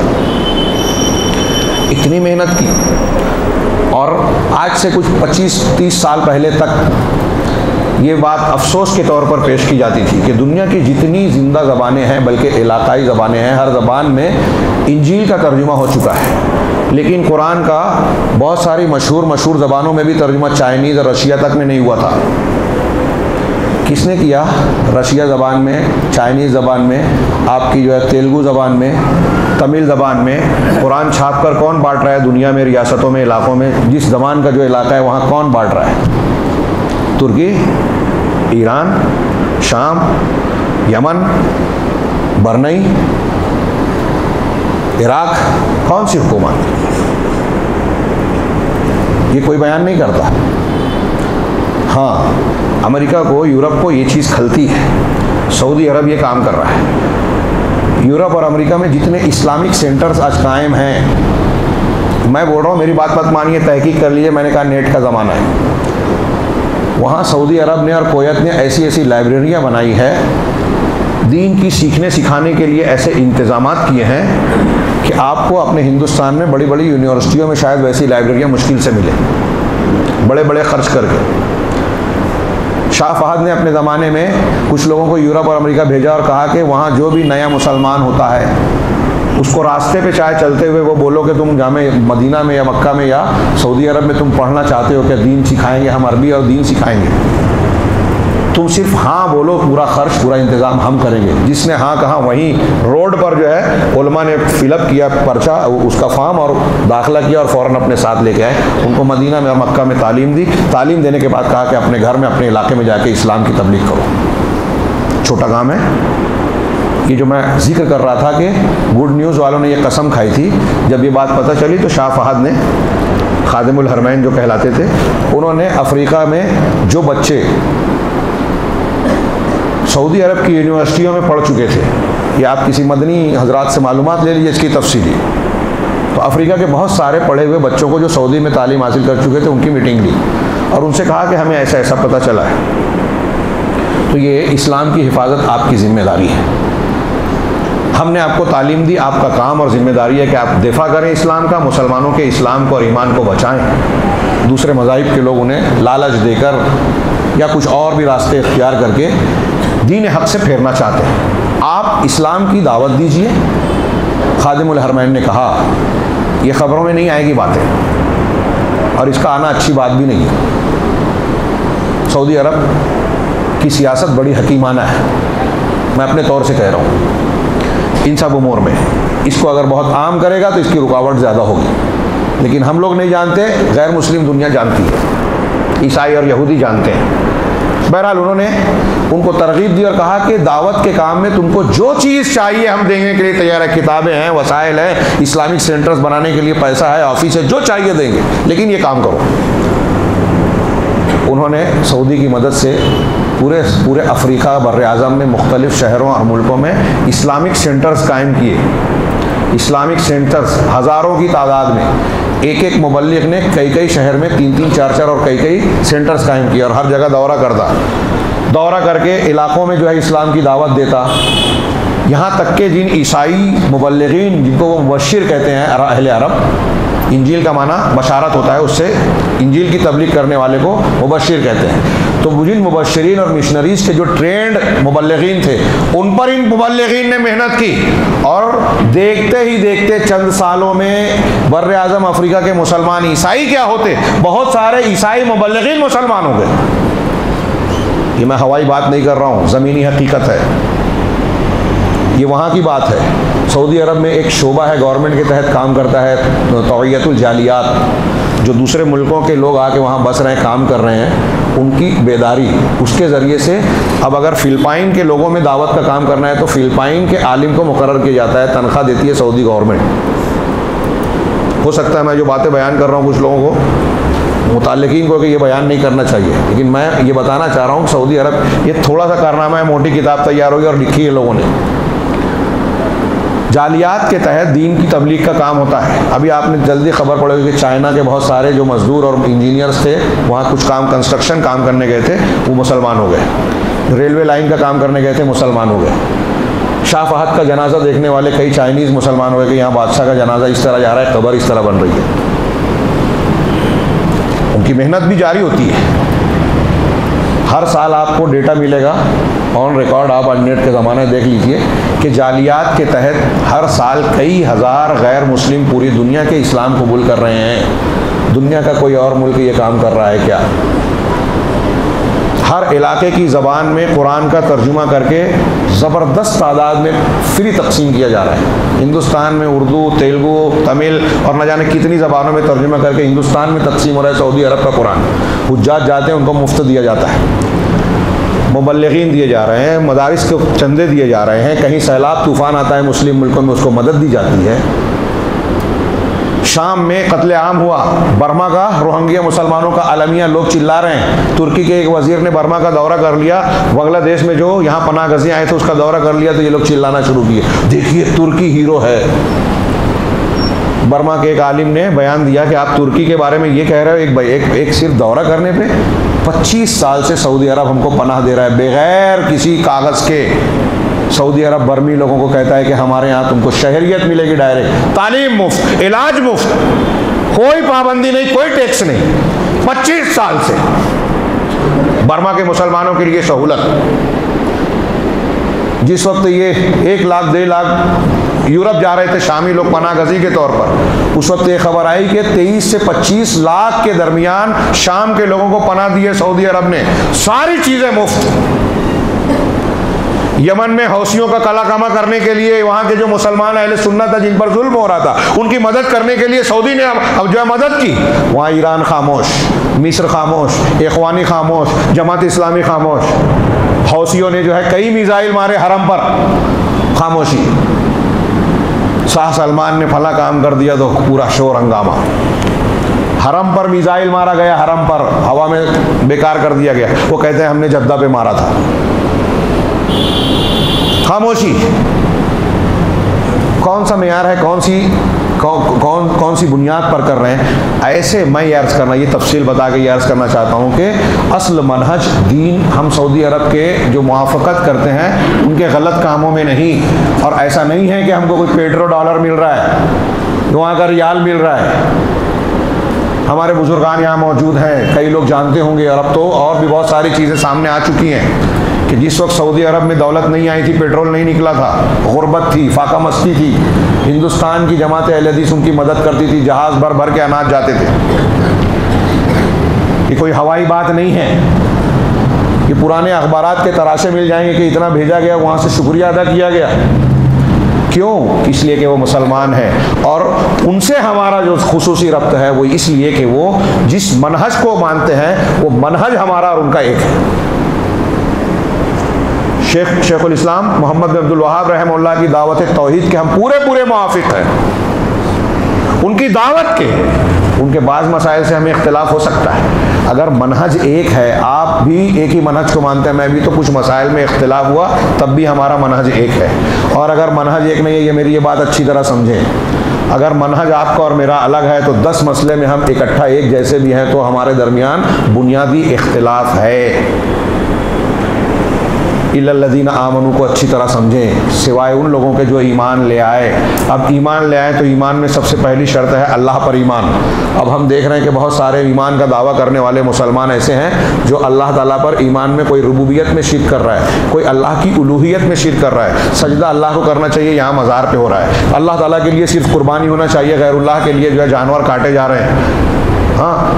इतनी मेहनत की। और आज से कुछ 25-30 साल पहले तक ये बात अफसोस के तौर पर पेश की जाती थी कि दुनिया की जितनी ज़िंदा ज़बानें हैं, बल्कि इलाकाई ज़बानें हैं, हर ज़बान में इंजील का तर्जुमा हो चुका है, लेकिन कुरान का बहुत सारी मशहूर ज़बानों में भी तर्जुमा चाइनीज़ और रशिया तक में नहीं हुआ था। किसने किया? रशिया ज़बान में, चाइनीज़ ज़बान में, आपकी जो है तेलुगु ज़बान में, तमिल ज़बान में कुरान छाप कर कौन बांट रहा है दुनिया में, रियासतों में, इलाकों में? जिस ज़बान का जो इलाका है वहाँ कौन बांट रहा है? तुर्की, ईरान, शाम, यमन, बरनई, इराक, कौन सी हुकूमत? ये कोई बयान नहीं करता। हाँ, अमेरिका को, यूरोप को ये चीज़ खलती है। सऊदी अरब ये काम कर रहा है। यूरोप और अमेरिका में जितने इस्लामिक सेंटर्स आज कायम हैं, मैं बोल रहा हूँ, मेरी बात मत मानिए, तहकीक कर लीजिए, मैंने कहा नेट का ज़माना है। वहाँ सऊदी अरब ने और कोयत ने ऐसी ऐसी लाइब्रेरियाँ बनाई है, दीन की सीखने सिखाने के लिए ऐसे इंतज़ामात किए हैं कि आपको अपने हिंदुस्तान में बड़ी बड़ी यूनिवर्सिटियों में शायद वैसी लाइब्रेरियाँ मुश्किल से मिले, बड़े बड़े खर्च करके। शाह फहद ने अपने ज़माने में कुछ लोगों को यूरोप और अमेरिका भेजा और कहा कि वहाँ जो भी नया मुसलमान होता है उसको रास्ते पे चाहे चलते हुए वो बोलो कि तुम जामे मदीना में या मक्का में या सऊदी अरब में तुम पढ़ना चाहते हो क्या, दीन सिखाएंगे हम, अरबी और दीन सिखाएंगे। तुम सिर्फ हाँ बोलो, पूरा खर्च पूरा इंतज़ाम हम करेंगे। जिसने हाँ कहा वहीं रोड पर जो है उलमा ने फिलअप किया पर्चा, उसका फॉर्म और दाखिला किया और फ़ौरन अपने साथ लेके आए। उनको मदीना में और मक्का में तालीम दी। तालीम देने के बाद कहा कि अपने घर में अपने इलाके में जाके इस्लाम की तबलीग करो। छोटा काम है ये जो मैं जिक्र कर रहा था कि गुड न्यूज़ वालों ने ये कसम खाई थी। जब ये बात पता चली तो शाह फहद ने, खादिमुल हरमैन जो कहलाते थे, उन्होंने अफ्रीका में जो बच्चे सऊदी अरब की यूनिवर्सिटियों में पढ़ चुके थे, या आप किसी मदनी हजरात से मालूमात ले लीजिए इसकी तफसीली, तो अफ्रीका के बहुत सारे पढ़े हुए बच्चों को जो सऊदी में तालीम हासिल कर चुके थे उनकी मीटिंग ली और उनसे कहा कि हमें ऐसा ऐसा पता चला है। तो ये इस्लाम की हिफाजत आपकी ज़िम्मेदारी है। हमने आपको तालीम दी, आपका काम और ज़िम्मेदारी है कि आप दिफा करें इस्लाम का, मुसलमानों के इस्लाम को और ईमान को बचाएं। दूसरे मज़ाहिब के लोग उन्हें लालच देकर या कुछ और भी रास्ते इख्तियार करके दीन हक़ से फेरना चाहते हैं। आप इस्लाम की दावत दीजिए। खादिमुल हरमैन ने कहा ये ख़बरों में नहीं आएगी बातें और इसका आना अच्छी बात भी नहीं है। सऊदी अरब की सियासत बड़ी हकीमाना है, मैं अपने तौर से कह रहा हूँ। इन सब उमूर में इसको अगर बहुत आम करेगा तो इसकी रुकावट ज़्यादा होगी, लेकिन हम लोग नहीं जानते, गैर मुस्लिम दुनिया जानती है, ईसाई और यहूदी जानते हैं। बहरहाल उन्होंने उनको तरगीब दी और कहा कि दावत के काम में तुमको जो चीज़ चाहिए हम देने के लिए तैयार है। किताबें हैं, वसाइल हैं, इस्लामिक सेंटर्स बनाने के लिए पैसा है, ऑफिस है, जो चाहिए देंगे, लेकिन ये काम करो। उन्होंने सऊदी की मदद से पूरे अफ्रीका बर्र आज़म में मुख्तलिफ़ शहरों और मुल्कों में इस्लामिक सेंटर्स कायम किए। इस्लामिक सेंटर्स हज़ारों की तादाद में, एक एक मुबल्लिग ने कई शहर में 3-3, 4-4 और कई सेंटर्स कायम किए और हर जगह दौरा करके इलाकों में जो है इस्लाम की दावत देता। यहाँ तक के जिन ईसाई मुबल्लिगीन, जिनको वो मुबश्शिर कहते हैं अहले अरब, इंजील का माना बशारत होता है, उससे इंजील की तबलीग करने वाले को मुबश्शिर कहते हैं। तो जिन मुबश्शिरीन और मिशनरीज़ के जो ट्रेंड मुबल्लिगीन थे, उन पर इन मुबल्लिगीन ने मेहनत की और देखते ही देखते चंद सालों में बर्र आज़म अफ्रीका के मुसलमान ईसाई क्या होते, बहुत सारे ईसाई मुबल्लिगीन मुसलमान हो गए। ये मैं हवाई बात नहीं कर रहा हूँ, ज़मीनी हकीकत है, ये वहाँ की बात है। सऊदी अरब में एक शोबा है, गवर्नमेंट के तहत काम करता है, तौयतुल जालियात, जो दूसरे मुल्कों के लोग आके वहाँ बस रहे हैं, काम कर रहे हैं, उनकी बेदारी, उसके ज़रिए से अब अगर फ़िलिपाइन के लोगों में दावत का काम करना है तो फ़िलिपाइन के आलिम को मुकर्रर किया जाता है, तनख्वाह देती है सऊदी गवर्नमेंट। हो सकता है मैं जो बातें बयान कर रहा हूँ कुछ लोगों को, मुताल्लिकीन को, कि ये बयान नहीं करना चाहिए, लेकिन मैं ये बताना चाह रहा हूँ सऊदी अरब ये थोड़ा सा कारनामा है, मोटी किताब तैयार होगी और लिखी है लोगों ने। जालियात के तहत दीन की तबलीग का काम होता है। अभी आपने जल्दी खबर पड़ेगी कि चाइना के बहुत सारे जो मजदूर और इंजीनियर्स थे, वहाँ कुछ कंस्ट्रक्शन काम करने गए थे, वो मुसलमान हो गए। रेलवे लाइन का काम करने गए थे, मुसलमान हो गए। शाह फहद का जनाजा देखने वाले कई चाइनीज़ मुसलमान हो गए कि यहाँ बादशाह का जनाजा इस तरह जा रहा है, कब्र इस तरह बन रही है। उनकी मेहनत भी जारी होती है। हर साल आपको डेटा मिलेगा ऑन रिकॉर्ड, आप नेट के ज़माने देख लीजिए कि जालियात के तहत हर साल कई हज़ार गैर मुस्लिम पूरी दुनिया के इस्लाम कबूल कर रहे हैं। दुनिया का कोई और मुल्क ये काम कर रहा है क्या? हर इलाके की ज़बान में कुरान का तर्जुमा करके ज़बरदस्त तादाद में फ्री तकसीम किया जा रहा है। हिंदुस्तान में उर्दू, तेलुगु, तमिल और न जाने कितनी ज़बानों में तर्जुमा करके हिंदुस्तान में तकसीम हो रहा है सऊदी अरब का कुरान। हुज्जाज जाते हैं, उनको मुफ्त दिया जाता है, मुबल्लिगीन दिए जा रहे हैं, मदारिस को चंदे दिए जा रहे हैं। कहीं सैलाब तूफ़ान आता है मुस्लिम मुल्कों में, उसको मदद दी जाती है। शाम में कत्ले आम हुआ, बर्मा का रोहिंग्या मुसलमानों का अलमिया, लोग चिल्ला रहे हैं। तुर्की के एक वजीर ने बर्मा का दौरा कर लिया, बांग्लादेश में जो यहाँ पनाह गज़ी आए थे उसका दौरा कर लिया, तो ये लोग चिल्लाना शुरू किए, देखिए तुर्की हीरो है। बर्मा के एक आलिम ने बयान दिया कि आप तुर्की के बारे में ये कह रहे हो, एक सिर्फ दौरा करने पे 25 साल से सऊदी अरब हमको पनाह दे रहा है बगैर किसी कागज़ के। सऊदी अरब बर्मी लोगों को कहता है कि हमारे यहाँ तुमको शहरियत मिलेगी डायरेक्ट, तालीम मुफ्त, इलाज मुफ्त, कोई पाबंदी नहीं, कोई टैक्स नहीं। 25 साल से बर्मा के मुसलमानों के लिए सहूलत। जिस वक्त ये 1 लाख 1.5 लाख यूरोप जा रहे थे शामी लोग पनाह गजी के तौर पर। उस वक्त ये खबर आई कि 23 से 25 लाख के दरमियान शाम के लोगों को पनाह दिए सऊदी अरब ने, सारी चीजें मुफ्त। यमन में हौसियों का कलाकामा करने के लिए वहां के जो मुसलमान अहले सुन्नत है जिन पर जुल्म हो रहा था, उनकी मदद करने के लिए सऊदी ने अब जो है मदद की। वहां ईरान खामोश, मिस्र खामोश, इखवानी खामोश, जमात इस्लामी खामोश। हौसियों ने जो है कई मिसाइल मारे हरम पर, खामोशी। शाह सलमान ने फला काम कर दिया तो पूरा शोर हंगामा। हरम पर मिसाइल मारा गया, हरम पर हवा में बेकार कर दिया गया। वो कहते हैं हमने जद्दा पे मारा था। खामोशी। कौन सा मेयार है, कौन सी बुनियाद पर कर रहे हैं? ऐसे मैं ये अर्ज़ करना, ये तफसील बता के ये अर्ज़ करना चाहता हूँ कि असल मनहज दीन हम सऊदी अरब के जो मुआफ़क़त करते हैं उनके गलत कामों में नहीं। और ऐसा नहीं है कि हमको कोई पेट्रो डॉलर मिल रहा है, वहाँ का रियाल मिल रहा है। हमारे बुजुर्गान यहाँ मौजूद हैं, कई लोग जानते होंगे। और अब तो और भी बहुत सारी चीज़ें सामने आ चुकी हैं कि जिस वक्त सऊदी अरब में दौलत नहीं आई थी, पेट्रोल नहीं निकला था, गुर्बत थी, फाका मस्ती थी, हिंदुस्तान की जमात अहले हदीस उनकी मदद करती थी, जहाज़ भर भर के अनाज जाते थे। ये कोई हवाई बात नहीं है कि पुराने अखबारात के तराशे मिल जाएंगे कि इतना भेजा गया, वहाँ से शुक्रिया अदा किया गया। क्यों? इसलिए कि वो मुसलमान है और उनसे हमारा जो खुसूसी रब्त है वो इसलिए कि वो जिस मनहज को मानते हैं वो मनहज हमारा और उनका एक है। शेखुल इस्लाम मोहम्मद बिन अब्दुल वहाब रहमतुल्लाह की दावत तौहीद के हम पूरे मुआफिक हैं। उनकी दावत के, उनके बाज़ मसाइल से हमें इख्तिलाफ हो सकता है। अगर मनहज एक है, आप भी एक ही मनहज को मानते हैं, मैं भी, तो कुछ मसाइल में इख्तिलाफ हुआ तब भी हमारा मनहज एक है। और अगर मनहज एक नहीं है, ये मेरी ये बात अच्छी तरह समझें, अगर मनहज आपका और मेरा अलग है तो 10 मसले में हम इकट्ठा एक जैसे भी हैं तो हमारे दरमियान बुनियादी इख्तिलाफ है। इल्लल्लज़ीना आमनू को अच्छी तरह समझें, सिवाय उन लोगों के जो ईमान ले आए। अब ईमान ले आए तो ईमान में सबसे पहली शर्त है अल्लाह पर ईमान। अब हम देख रहे हैं कि बहुत सारे ईमान का दावा करने वाले मुसलमान ऐसे हैं जो अल्लाह ताला पर ईमान में कोई रुबूबियत में शिर्क कर रहा है, कोई अल्लाह की उलूहियत में शिर्क कर रहा है। सजदा अल्लाह को करना चाहिए, यहाँ मज़ार पे हो रहा है। अल्लाह ताला के लिए सिर्फ कुर्बानी होना चाहिए, गैरुल्लाह के लिए जो है जानवर काटे जा रहे हैं। हाँ,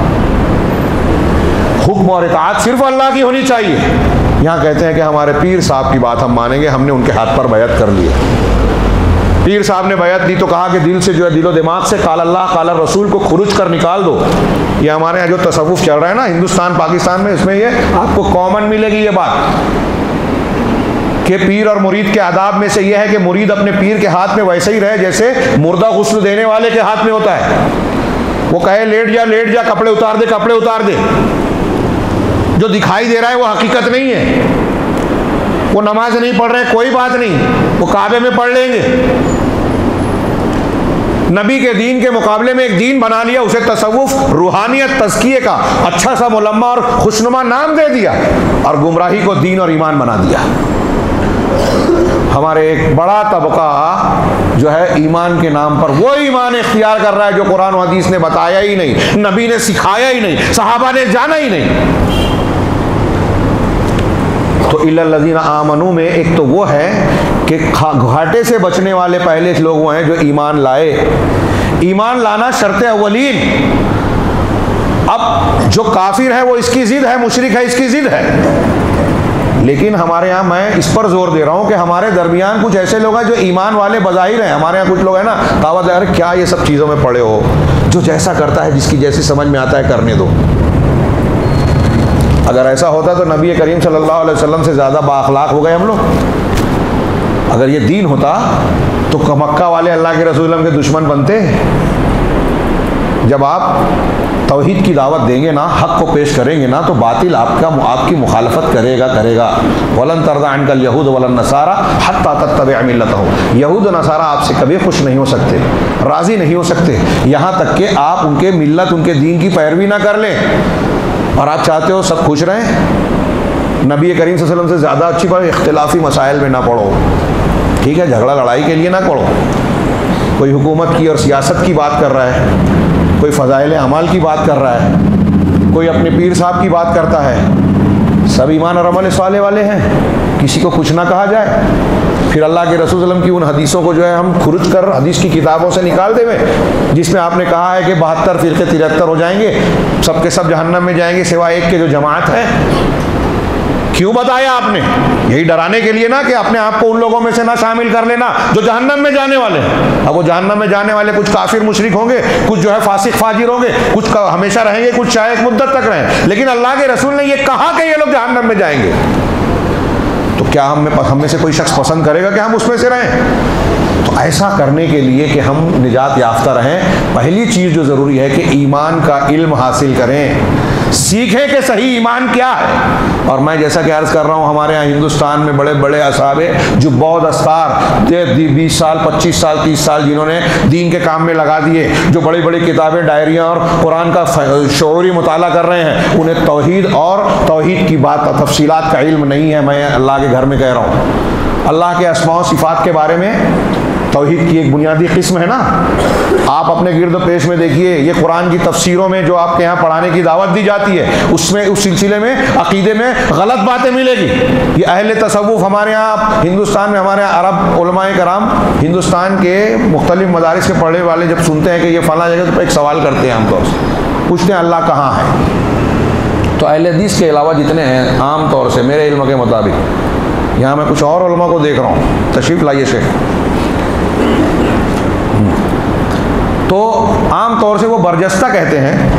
हुक्म और इताअत सिर्फ अल्लाह की होनी चाहिए। यहाँ कहते हैं कि हमारे पीर साहब की बात हम मानेंगे, हमने उनके हाथ पर बैत कर ली। पीर साहब ने बैत दी तो कहा कि दिल से जो है, दिलो दिमाग से काल अल्लाह काल रसूल को खुरुज कर निकाल दो। ये हमारे यहाँ जो तसव्वुफ चल रहा है ना हिंदुस्तान पाकिस्तान में, इसमें ये आपको कॉमन मिलेगी ये बात कि पीर और मुरीद के आदाब में से यह है कि मुरीद अपने पीर के हाथ में वैसे ही रहे जैसे मुर्दा गुस्ल देने वाले के हाथ में होता है। वो कहे लेट जा, कपड़े उतार दे, कपड़े उतार दे। जो दिखाई दे रहा है वो हकीकत नहीं है। वो नमाज नहीं पढ़ रहे, कोई बात नहीं, वो काबे में पढ़ लेंगे। नबी के दीन के मुकाबले में एक दीन बना लिया, उसे तसव्वुफ, रूहानियत, तज़किये का अच्छा सा मुलम्मा और खुशनुमा नाम दे दिया और गुमराही को दीन और ईमान बना दिया। हमारे एक बड़ा तबका जो है ईमान के नाम पर वो ईमान इख्तियार कर रहा है जो कुरान और हदीस ने बताया ही नहीं, नबी ने सिखाया ही नहीं, सहाबा ने जाना ही नहीं। तो इल्लल्लज़ीना आमनू में एक तो वो है कि घाटे से बचने वाले पहले लोग वो हैं जो ईमान लाए। ईमान लाना शर्त अव्वलीन। अब जो काफिर है वो इसकी जिद है, मुशरिक है इसकी जिद है। लेकिन हमारे यहाँ मैं इस पर जोर दे रहा हूँ कि हमारे दरमियान कुछ ऐसे लोग हैं जो ईमान वाले बज़ाहिर हैं। हमारे यहाँ कुछ लोग हैं ना दावत यार क्या ये सब चीज़ों में पड़े हो, जो जैसा करता है जिसकी जैसी समझ में आता है करने दो। अगर ऐसा होता तो नबी करीम सल्लल्लाहु अलैहि वसल्लम से ज़्यादा बाअखलाक हो गए हम लोग। अगर ये दीन होता तो मक्का वाले अल्लाह के रसूल के दुश्मन बनते। जब आप तौहीद की दावत देंगे ना, हक़ को पेश करेंगे ना, तो बातिल आपकी मुखालफत करेगा। वलन तरदा अनकल यहूद वलन नसारा हत्ता तत्तबिअ मिल्लतहुम। यहूद और नसारा आपसे कभी खुश नहीं हो सकते, राज़ी नहीं हो सकते, यहाँ तक कि आप उनके मिल्लत, उनके दीन की पैरवी ना कर लें। और आप चाहते हो सब खुश रहें। नबी करीम सल्लल्लाहु अलैहि वसल्लम से ज़्यादा अच्छी बात, इख्तिलाफी मसाइल में ना पढ़ो, ठीक है, झगड़ा लड़ाई के लिए ना पढ़ो। कोई हुकूमत की और सियासत की बात कर रहा है, कोई फ़ज़ाइल अमाल की बात कर रहा है, कोई अपने पीर साहब की बात करता है। सब ईमान और अमल साले वाले हैं, किसी को कुछ ना कहा जाए। फिर अल्लाह के रसूल सल्लल्लाहु अलैहि वसल्लम की उन हदीसों को जो है हम खुरुज कर हदीस की किताबों से निकाल देवे, जिसमें आपने कहा है कि 72 फिरके 73 हो जाएंगे, सबके सब जहन्नम में जाएंगे सिवाय एक के जो जमात है। क्यों बताया आपने? यही डराने के लिए ना, कि अपने आप को उन लोगों में से ना शामिल कर लेना जो जहन्नम में जाने वाले हैं। अब वो जहन्नम में जाने वाले कुछ काफिर मुशरिक होंगे, कुछ जो है फासिक फाजिर होंगे, कुछ हमेशा रहेंगे, कुछ शायद मुद्दत तक रहें, लेकिन अल्लाह के रसूल ने ये कहा कि ये लोग जहन्नम में जाएंगे। तो क्या हम में से कोई शख्स पसंद करेगा कि हम उसमें से रहें? तो ऐसा करने के लिए कि हम निजात याफ्ता रहें, पहली चीज़ जो ज़रूरी है कि ईमान का इल्म हासिल करें, सीखें कि सही ईमान क्या है। और मैं जैसा कि अर्ज़ कर रहा हूँ, हमारे यहाँ हिंदुस्तान में बड़े बड़े असहाबे जो बहुत अस्तार 20 साल 25 साल 30 साल जिन्होंने दीन के काम में लगा दिए, जो बड़ी बड़ी किताबें डायरियाँ और कुरान का शऊरी मुताला कर रहे हैं, उन्हें तौहीद और तौहीद की बात तफसीलात का इल्म नहीं है। मैं अल्लाह के घर में कह रहा हूँ, अल्लाह के अस्मा व सिफ़ात के बारे में तौहीद की एक बुनियादी किस्म है ना। आप अपने गिरद पेश में देखिए, ये कुरान की तफसीरों में जो आपके यहाँ पढ़ाने की दावत दी जाती है, उसमें उस सिलसिले में अकीदे में गलत बातें मिलेगी। ये अहले तसव्वुफ हमारे यहाँ हिंदुस्तान में, हमारे यहाँ अरब उलमाए कराम हिंदुस्तान के मुख्तलिफ मदारिस के पढ़ने वाले जब सुनते हैं कि ये फला जगह, तो एक सवाल करते हैं आमतौर से, पूछते हैं अल्लाह कहाँ है। तो अहले हदीस के अलावा जितने हैं, आम तौर से मेरे इल्म के मुताबिक, यहाँ मैं कुछ और उलमा को देख रहा हूँ, तशरीफ़ लाइए शेख, तो आम तौर से वो बरजस्ता कहते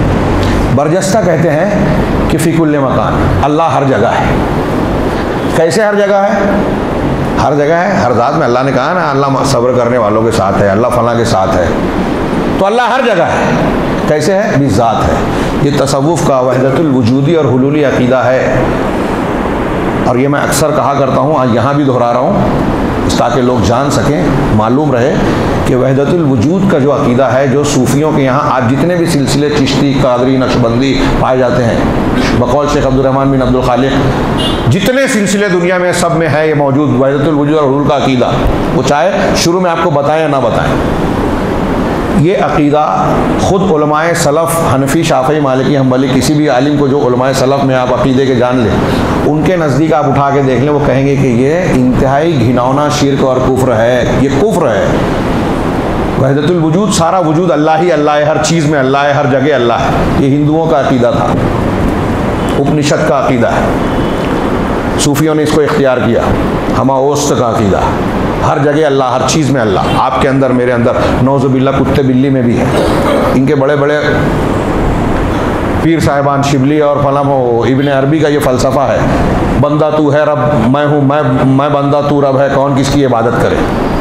हैं कि फ़ी-कुल्ले मकान, अल्लाह हर जगह है। कैसे हर जगह है? हर जगह है, हर ज़ात में। अल्लाह ने कहा ना, अल्लाह सब्र करने वालों के साथ है, अल्लाह फला के साथ है। तो अल्लाह हर जगह है। कैसे है? बिज़ात है। ये तसव्वुफ़ का वहदतुल वजूदी और हुलूली अक़ीदा है, और ये मैं अक्सर कहा करता हूँ, आज यहाँ भी दोहरा रहा हूँ ताकि लोग जान सकें, मालूम रहे कि वहदतुल वजूद का जो अक़ीदा है, जो सूफ़ियों के यहाँ आज जितने भी सिलसिले चिश्ती, कादरी, नक्शबंदी पाए जाते हैं, बकौल शेख अब्दुर्रहमान बिन अब्दुल खालिक, जितने सिलसिले दुनिया में सब में है ये मौजूद वहदतुल वजूद और हुलूल का अक़ीदा। वो चाहे शुरू में आपको बताएं या ना बताएं, ये अक़ीदा ख़ुद उलमाए सलफ़, हनफी, शाफ़ी, मालिकी, हम्बली, किसी भी आलिम को जो उलमाए सलफ़ में आप अक़ीदे के जान लें, उनके नज़दीक आप उठा के देख लें, वो कहेंगे कि ये इंतहाई घिनौना शिर्क और कुफ्र है, ये कुफ्र है। वहदतुल वजूद, सारा वजूद अल्लाह ही अल्लाह है, हर चीज़ में अल्लाह है, हर जगह अल्लाह है। ये हिंदुओं का अक़ीदा था, उपनिषद का अक़ीदा है, सूफ़ियों ने इसको इख्तियार किया। हमाओस्त का अक़ीदा, हर जगह अल्लाह, हर चीज़ में अल्लाह, आपके अंदर, मेरे अंदर, नौज़ुबिल्लाह कुत्ते बिल्ली में भी है। इनके बड़े बड़े पीर साहिबान शिबली और फलाम इब्ने अरबी का ये फ़लसफ़ा है, बंदा तू है रब, मैं हूँ, मैं बंदा तू रब है, कौन किसकी इबादत करे।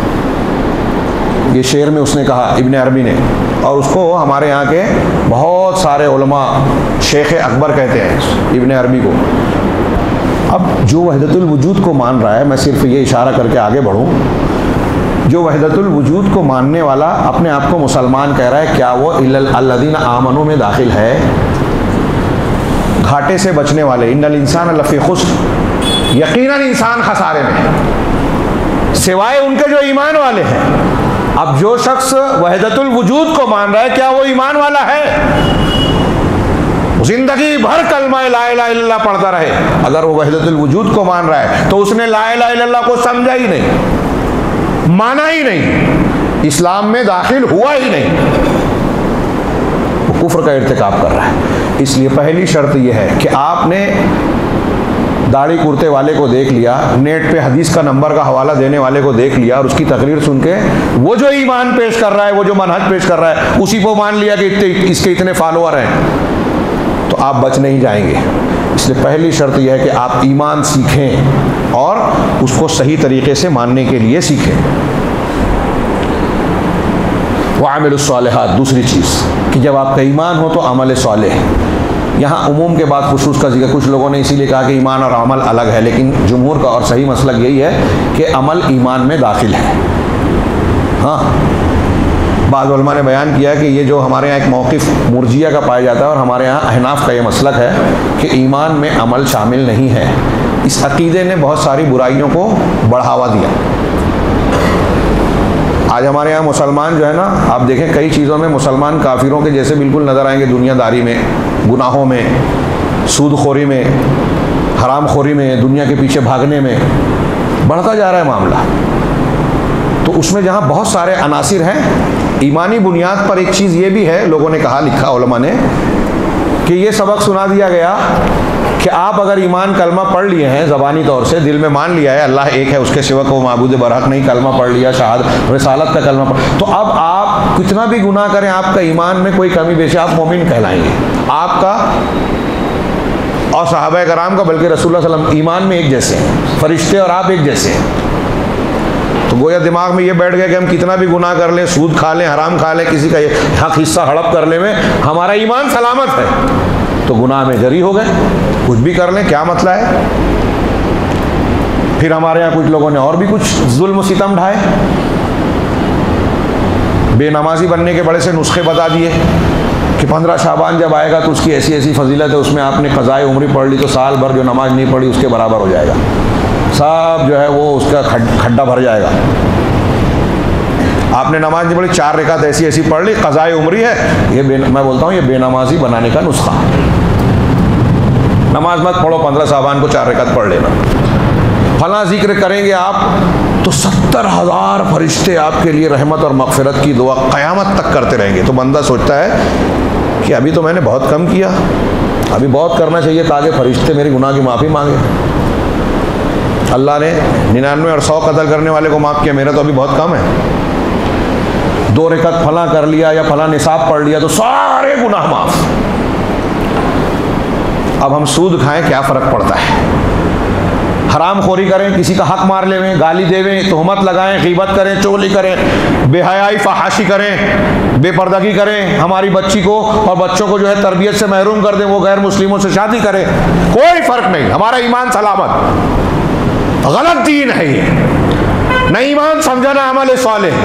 ये शेर में उसने कहा, इब्ने अरबी ने, और उसको हमारे यहाँ के बहुत सारे उलमा शेख अकबर कहते हैं इब्ने अरबी को। अब जो वहदतुल वजूद को मान रहा है, मैं सिर्फ ये इशारा करके आगे बढ़ूँ, जो वहदतुल वजूद को मानने वाला अपने आप को मुसलमान कह रहा है, क्या वो अल्लज़ीना आमनू में दाखिल है? घाटे से बचने वाले, इन्नल इंसान लफ़ी खुस्र, यकीनन इंसान खसारे में है, सिवाय उनके जो ईमान वाले हैं। अब जो शख्स वहदतुल वजूद को मान रहा है, क्या वो ईमान वाला है? जिंदगी भर कलमा ला इलाहा इल्लल्लाह पढ़ता रहे, अगर वो वहदतुल वजूद को मान रहा है तो उसने ला इलाहा इल्लल्लाह को समझा ही नहीं, माना ही नहीं, इस्लाम में दाखिल हुआ ही नहीं, वो कुफ्र का इर्तिकाब कर रहा है। इसलिए पहली शर्त यह है कि आपने दाढ़ी कुर्ते वाले को देख लिया, नेट पे हदीस का नंबर का हवाला देने वाले को देख लिया, और उसकी तकरीर सुन के वो जो ईमान पेश कर रहा है, वो जो मनहज पेश कर रहा है, उसी को मान लिया कि इसके इतने फॉलोअर हैं, तो आप बच नहीं जाएंगे। इसलिए पहली शर्त यह है कि आप ईमान सीखें और उसको सही तरीके से मानने के लिए सीखें। वअमिलुस सालिहात, दूसरी चीज़ कि जब आपका ईमान हो तो अमल सालेह। यहाँ उमूम के बाद खुसूस का जिक्र, कुछ लोगों ने इसीलिए कहा कि ईमान और अमल अलग है, लेकिन जुमहूर का और सही मसलक यही है कि अमल ईमान में दाखिल है। हाँ, बाद उलमा ने बयान किया कि ये जो हमारे यहाँ एक मौक़िफ़ मुर्जिया का पाया जाता है, और हमारे यहाँ अहनाफ का ये मसलक है कि ईमान में अमल शामिल नहीं है। इस अक़ीदे ने बहुत सारी बुराइयों को बढ़ावा दिया। आज हमारे यहाँ मुसलमान जो है ना, आप देखें कई चीज़ों में मुसलमान काफिरों के जैसे बिल्कुल नज़र आएंगे, दुनियादारी में, गुनाहों में, सूदखोरी में, हरामखोरी में, दुनिया के पीछे भागने में बढ़ता जा रहा है मामला। तो उसमें जहाँ बहुत सारे अनासिर हैं, ईमानी बुनियाद पर एक चीज़ ये भी है, लोगों ने कहा, लिखा उलमा ने, कि ये सबक सुना दिया गया कि आप अगर ईमान कलमा पढ़ लिए हैं ज़बानी तौर से, दिल में मान लिया है अल्लाह एक है, उसके सिवा को माबूद बरहक नहीं, कलमा पढ़ लिया, शहादत रिसालत का कलमा पढ़, तो अब आप कितना भी गुनाह करें, आपका ईमान में कोई कमी बेशी, आप मोमिन कहलाएंगे। आपका और सहाबा कराम का, बल्कि रसूलुल्लाह सल्लल्लाहु अलैहि वसल्लम ईमान में एक जैसे हैं, फरिश्ते और आप एक जैसे हैं। तो गोया दिमाग में ये बैठ गया कि हम कितना भी गुनाह कर लें, सूद खा लें, हराम खा लें, किसी का हक हिस्सा हड़प कर ले में हमारा ईमान सलामत है, तो गुनाह में जरी हो गए, कुछ भी कर लें, क्या मसला है। फिर हमारे यहाँ कुछ लोगों ने और भी कुछ जुल्म सितम ढाए, बेनमाजी बनने के बड़े से नुस्खे बता दिए कि 15 शाबान जब आएगा तो उसकी ऐसी ऐसी फजीलत है, उसमें आपने क़ज़ाए उम्री पढ़ ली तो साल भर जो नमाज नहीं पढ़ी उसके बराबर हो जाएगा, सब जो है वो उसका खड्डा भर जाएगा। आपने नमाज नहीं पढ़ी, 4 रकात ऐसी ऐसी पढ़ ली, क़ज़ाए उम्री है, ये मैं बोलता हूँ ये बेनमाजी बनाने का नुस्खा है। नमाज मत पढ़ो, 15 शाबान को 4 रकात पढ़ लेना। फला जिक्र करेंगे आप तो 70,000 फरिश्ते आपके लिए रहमत और मग़फ़िरत की दुआ क़यामत तक करते रहेंगे। तो बंदा सोचता है कि अभी तो मैंने बहुत कम किया, अभी बहुत करना चाहिए ताकि फरिश्ते मेरी गुनाह की माफ़ी मांगे। अल्लाह ने 99 और 100 कत्ल करने वाले को माफ़ किया, मेरा तो अभी बहुत कम है। 2 रकात फला कर लिया या फला निसाब पढ़ लिया तो सारे गुनाह माफ़। अब हम सूद खाएं, क्या फ़र्क पड़ता है। हराम खोरी करें, किसी का हक मार लेवें, गाली देवें, तोहमत लगाएं, ग़ीबत करें, चुगली करें, बेहयाई फहाशी करें, बेपर्दगी करें, हमारी बच्ची को और बच्चों को जो है तरबियत से महरूम कर दें, वो गैर मुस्लिमों से शादी करें, कोई फ़र्क नहीं, हमारा ईमान सलामत। गलत दीन है ये, न ईमान समझा ना अमल सालेह।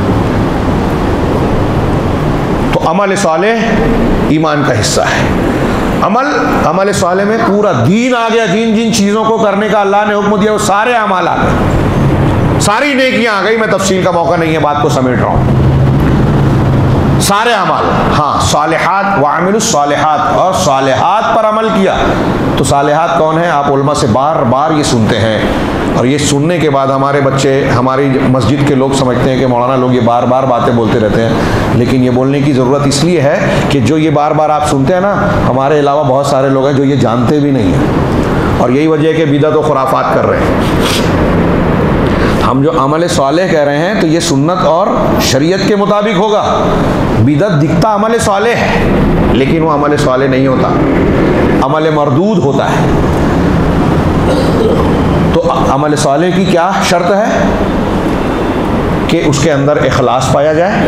तो अमल सालेह ईमान का हिस्सा है। अमल साले में पूरा दीन आ गया, जिन चीज़ों को करने का अल्लाह ने हुक्म दिया वो सारे अमाल आ गए, सारी नेकियां आ गई। मैं तफसील का मौका नहीं है, बात को समेट रहा हूँ। सारे अमाल, हाँ, सालिहात व अमिलुस सालिहात, और सालिहात पर अमल किया। तो सालिहात कौन है? आप उलमा से बार बार ये सुनते हैं, और ये सुनने के बाद हमारे बच्चे, हमारी मस्जिद के लोग समझते हैं कि मौलाना लोग ये बार बार बातें बोलते रहते हैं। लेकिन ये बोलने की ज़रूरत इसलिए है कि जो ये बार बार आप सुनते हैं ना, हमारे अलावा बहुत सारे लोग हैं जो ये जानते भी नहीं हैं, और यही वजह है कि बिदअत व खुराफात कर रहे हैं। हम जो अमल सालेह कह रहे हैं तो ये सुन्नत और शरीयत के मुताबिक होगा। बिदअत दिखता अमल सालेह है, लेकिन वो अमल सालेह नहीं होता, अमल मरदूद होता है। तो अमल सालेह की क्या शर्त है? कि उसके अंदर इखलास पाया जाए,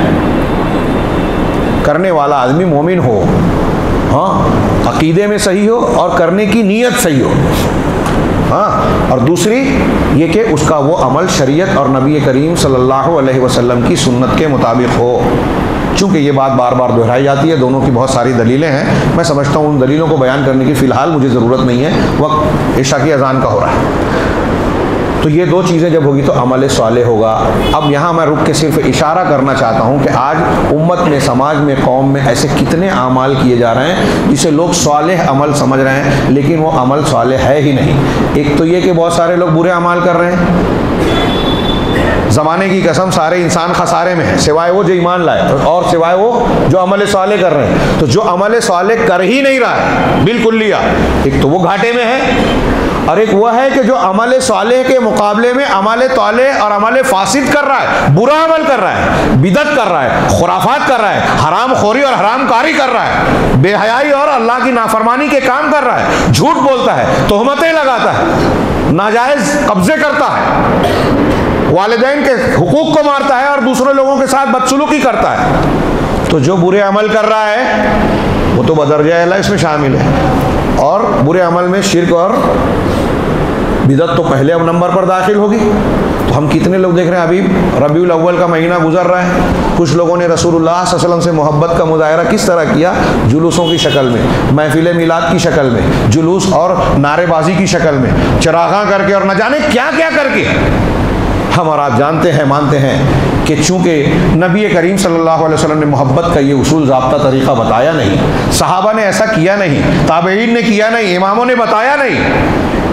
करने वाला आदमी मोमिन हो, हाँ, अकीदे में सही हो और करने की नीयत सही हो, हाँ, और दूसरी ये कि उसका वो अमल शरीयत और नबी करीम सल्लल्लाहु अलैहि वसल्लम की सुन्नत के मुताबिक हो। चूँकि ये बात बार बार दोहराई जाती है, दोनों की बहुत सारी दलीलें हैं, मैं समझता हूँ उन दलीलों को बयान करने की फ़िलहाल मुझे ज़रूरत नहीं है, वक्त इशा की अजान का हो रहा है। तो ये 2 चीज़ें जब होगी तो अमल सालेह होगा। अब यहाँ मैं रुक के सिर्फ इशारा करना चाहता हूँ कि आज उम्मत में, समाज में, कौम में ऐसे कितने अमाल किए जा रहे हैं जिसे लोग सालेह अमल समझ रहे हैं, लेकिन वो अमल सालेह है ही नहीं। एक तो ये कि बहुत सारे लोग बुरे अमाल कर रहे हैं, ज़माने की कसम सारे इंसान खसारे में है, सिवाय वो जो ईमान लाए और सिवाय वो जो अमल सालेह कर रहे हैं। तो जो अमल सालेह कर ही नहीं रहा है बिल्कुल लिया, एक तो वो घाटे में है, और एक वो है कि जो अमल सालेह के मुकाबले में अमल तालेह और अमल फासिद कर रहा है, बुरा अमल कर रहा है, बिदअत कर रहा है, खुराफात कर रहा है, हराम खोरी और हराम कारी कर रहा है, बेहयाई और अल्लाह की नाफरमानी के काम कर रहा है, झूठ बोलता है, तोहमतें लगाता है, नाजायज़ कब्जे करता है, वालिदैन के हुकूक को मारता है और दूसरे लोगों के साथ बदसलूकी करता है। तो जो बुरे अमल कर रहा है वो तो बदरजा अल्लाह इसमें शामिल है, और बुरे अमल में शिर्क और बिदअत तो पहले अब नंबर पर दाखिल होगी। तो हम कितने लोग देख रहे हैं, अभी रबीउल अव्वल का महीना गुजर रहा है, कुछ लोगों ने रसूलुल्लाह सल्लल्लाहु अलैहि वसल्लम से मोहब्बत का मुजाहरा किस तरह किया? जुलूसों की शक्ल में, महफिल मिलाद की शक्ल में, जुलूस और नारेबाजी की शक्ल में, चरागा करके और न जाने क्या क्या करके। हम और आप जानते हैं, मानते हैं कि चूँकि नबी करीम सल्लल्लाहु अलैहि वसल्लम ने मोहब्बत का ये उसूल ज़ाब्ता तरीक़ा बताया नहीं, सहाबा ने ऐसा किया नहीं, ताबईन ने किया नहीं, इमामों ने बताया नहीं,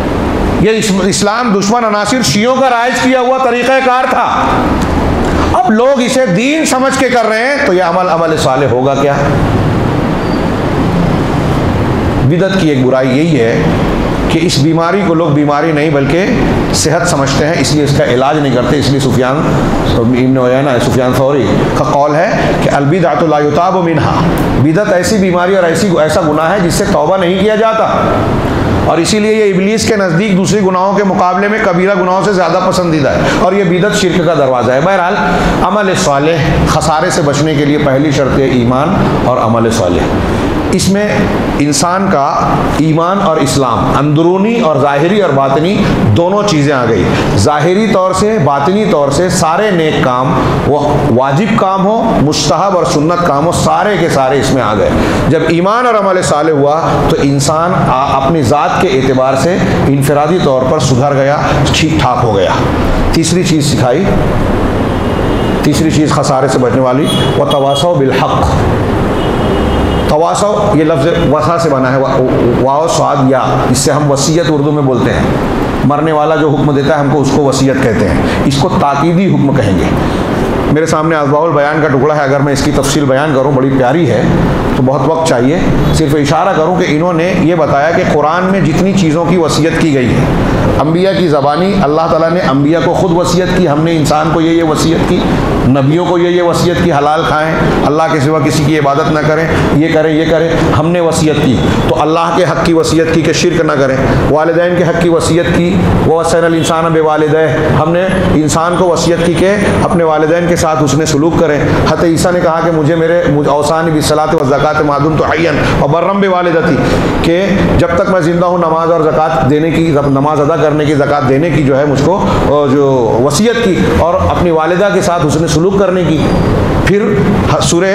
ये इस्लाम दुश्मन अनासिर शियों का राइज किया हुआ तरीक़ाकार था। अब लोग इसे दीन समझ के कर रहे हैं, तो यह अमल सालेह होगा क्या? बिदअत की एक बुराई यही है कि इस बीमारी को लोग बीमारी नहीं बल्कि सेहत समझते हैं, इसलिए इसका इलाज नहीं करते। इसलिए सुफियान थौरी का कौल है कि अलबिदअतु ला युताबु मिन्हा, बिदअत ऐसी बीमारी और ऐसा गुनाह है जिससे तौबा नहीं किया जाता, और इसीलिए ये इब्लीस के नज़दीक दूसरे गुनाहों के मुकाबले में कबीरा गुनाहों से ज़्यादा पसंदीदा है, और ये बिदअत शिर्क का दरवाज़ा है। बहरहाल अमल सालेह खसारे से बचने के लिए पहली शर्त है ईमान और अमल सालेह। इसमें इंसान का ईमान और इस्लाम, अंदरूनी और ज़ाहिरी और बातिनी दोनों चीज़ें आ गई। ज़ाहिरी तौर से बातिनी तौर से सारे नेक काम, वो वाजिब काम हो, मुस्तहब और सुन्नत काम हो, सारे के सारे इसमें आ गए। जब ईमान और अमल सालेह हुआ तो इंसान अपनी ज़ात के एतबार से इनफरादी तौर पर सुधर गया, ठीक ठाक हो गया। तीसरी चीज़ सिखाई, तीसरी चीज़ खसारे से बचने वाली, व तवासौ बिल हक़। तवासौ ये लफ्ज़ वसा से बना है, वाव स्वाद या, इससे हम वसीयत उर्दू में बोलते हैं। मरने वाला जो हुक्म देता है हमको उसको वसीयत कहते हैं, इसको ताकीदी हुक्म कहेंगे। मेरे सामने असबाउल बयान का टुकड़ा है, अगर मैं इसकी तफसील बयान करूं, बड़ी प्यारी है तो बहुत वक्त चाहिए। सिर्फ इशारा करूं कि इन्होंने ये बताया कि कुरान में जितनी चीज़ों की वसीयत की गई है, अंबिया की ज़बानी, अल्लाह ताला ने अंबिया को ख़ुद वसीयत की, हमने इंसान को ये वसीयत की, नबियों को ये वसीयत की, हलाल खाएं, अल्लाह के सिवा किसी की इबादत ना करें, ये करें ये करें, हमने वसीयत की। तो अल्लाह के हक़ की वसीयत की कि शिर्क ना करें, वालिदैन के हक़ की वसीयत की, ववस्सैनल इंसान बिवालिदैहि, हमने इंसान को वसीयत की कि अपने वालिदैन के साथ उसने सलूक करें। हज़रत ईसा ने कहा कि मुझे औसानी बिस्सलात व ज़कात मादुम तो हय्यन व बर्रम बिवालिदती, कि जब तक मैं ज़िंदा हूँ नमाज और ज़कात देने की, नमाज अदा करने की, ज़कात देने की जो है मुझको जो वसीयत की, और अपनी वालिदा के साथ उसने सलूक करने की। फिर सूरह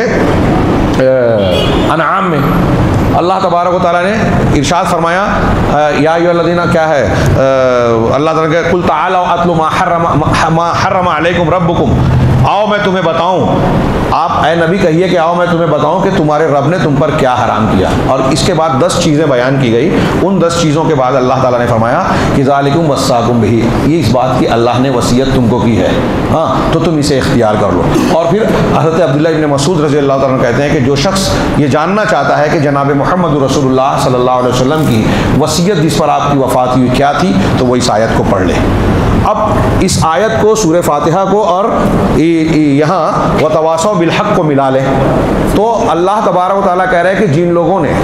अनआम में अल्लाह तबारक व तआला ने इरशाद फरमाया, या अय्युहल्लज़ीना, क्या है, अल्लाह ताला के कुल तआलौ अत्लु मा हर्रम अलैकुम रब्बुकुम, आओ मैं तुम्हें बताऊं, आप ए नबी कहिए कि आओ मैं तुम्हें बताऊं कि तुम्हारे रब ने तुम पर क्या हराम किया। और इसके बाद 10 चीज़ें बयान की गई। उन 10 चीज़ों के बाद अल्लाह ताला ने फरमाया कि ज़ालिकुम वस्साकुम बिही, ये इस बात की अल्लाह ने वसीयत तुमको की है, हाँ, तो तुम इसे इख्तियार कर लो। और फिर हज़रत अब्दुल्लाह इब्न मसूद रज़ी अल्लाह ताला कहते हैं कि जो शख्स ये जानना चाहता है कि जनाब मोहम्मद रसूलुल्लाह सल्लल्लाहु अलैहि वसल्लम की वसीयत जिस पर आपकी वफ़ात हुई क्या थी, तो वो इस आयत को पढ़ ले। अब इस आयत को, सूरह फातिहा को और यहाँ व तवासौ बिल हक़ को मिला लें तो अल्लाह तबारक व तआला कह रहे हैं कि जिन लोगों ने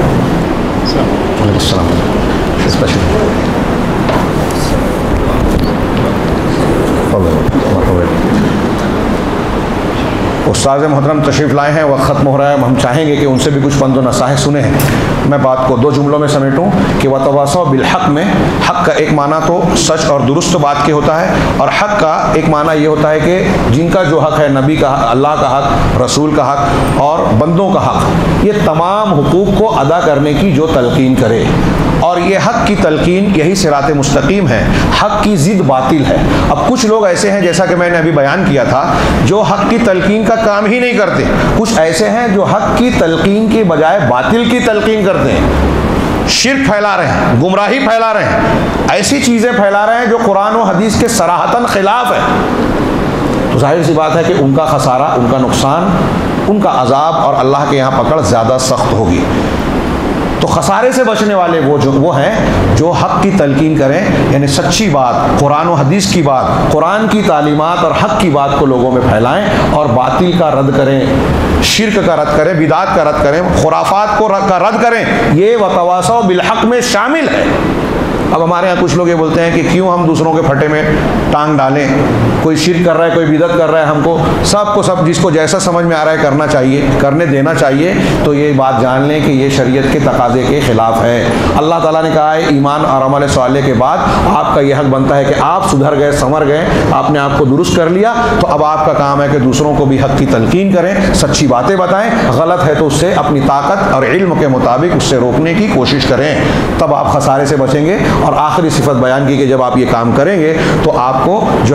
उस्ताद मोहतरम तशरीफ़ लाए हैं, वक्त ख़त्म हो रहा है, हम चाहेंगे कि उनसे भी कुछ पंद व नसाहे सुने हैं। मैं बात को 2 जुमलों में समेटूं कि वतवासौ बिल हक़ में हक़ का एक माना तो सच और दुरुस्त बात के होता है, और हक़ का एक माना ये होता है कि जिनका जो हक़ है, नबी का हक़, अल्लाह का हक़, रसूल का हक़ और बंदों का हक़, ये तमाम हुकूक़ को अदा करने की जो तलकीन करे। और ये हक़ की तलकीन यही सिरात मुस्तकीम है, हक़ की ज़िद बातिल है। अब कुछ लोग ऐसे हैं, जैसा कि मैंने अभी बयान किया था, जो हक़ की तलकीन का काम ही नहीं करते। कुछ ऐसे हैं जो हक़ की तलकीन की बजाय बातिल की तलकीन करते हैं, शिर्क फैला रहे हैं, गुमराही फैला रहे हैं, ऐसी चीज़ें फैला रहे हैं जो कुरान और हदीस के सराहतन खिलाफ है। तो जाहिर सी बात है कि उनका खसारा, उनका नुकसान, उनका अजाब और अल्लाह के यहाँ पकड़ ज़्यादा सख्त होगी। तो खसारे से बचने वाले वो हैं जो हक़ की तलकीन करें, यानी सच्ची बात, कुरान और हदीस की बात, कुरान की तालीमात और हक़ की बात को लोगों में फैलाएं, और बातिल का रद्द करें, शिर्क का रद्द करें, बिदात का रद्द करें, खुराफात को रद्द करें। ये वतवासौ बिल हक़ में शामिल है। अब हमारे यहाँ कुछ लोग ये बोलते हैं कि क्यों हम दूसरों के फटे में टांग डालें, कोई शिर्क कर रहा है, कोई बिदत कर रहा है, हमको सबको सब जिसको जैसा समझ में आ रहा है करना चाहिए, करने देना चाहिए। तो ये बात जान लें कि ये शरीयत के तकाजे के ख़िलाफ़ है। अल्लाह ताला ने कहा है ईमान और अमल सालेह के बाद आपका यह हक़ बनता है कि आप सुधर गए, संवर गए, आपने आपको दुरुस्त कर लिया, तो अब आपका काम है कि दूसरों को भी हक़ की तलकीन करें, सच्ची बातें बताएं, गलत है तो उससे अपनी ताकत और इल्म के मुताबिक उससे रोकने की कोशिश करें, तब आप खसारे से बचेंगे और आखिरी सिफत बयान की कि जब आप ये काम करेंगे तो आपको जो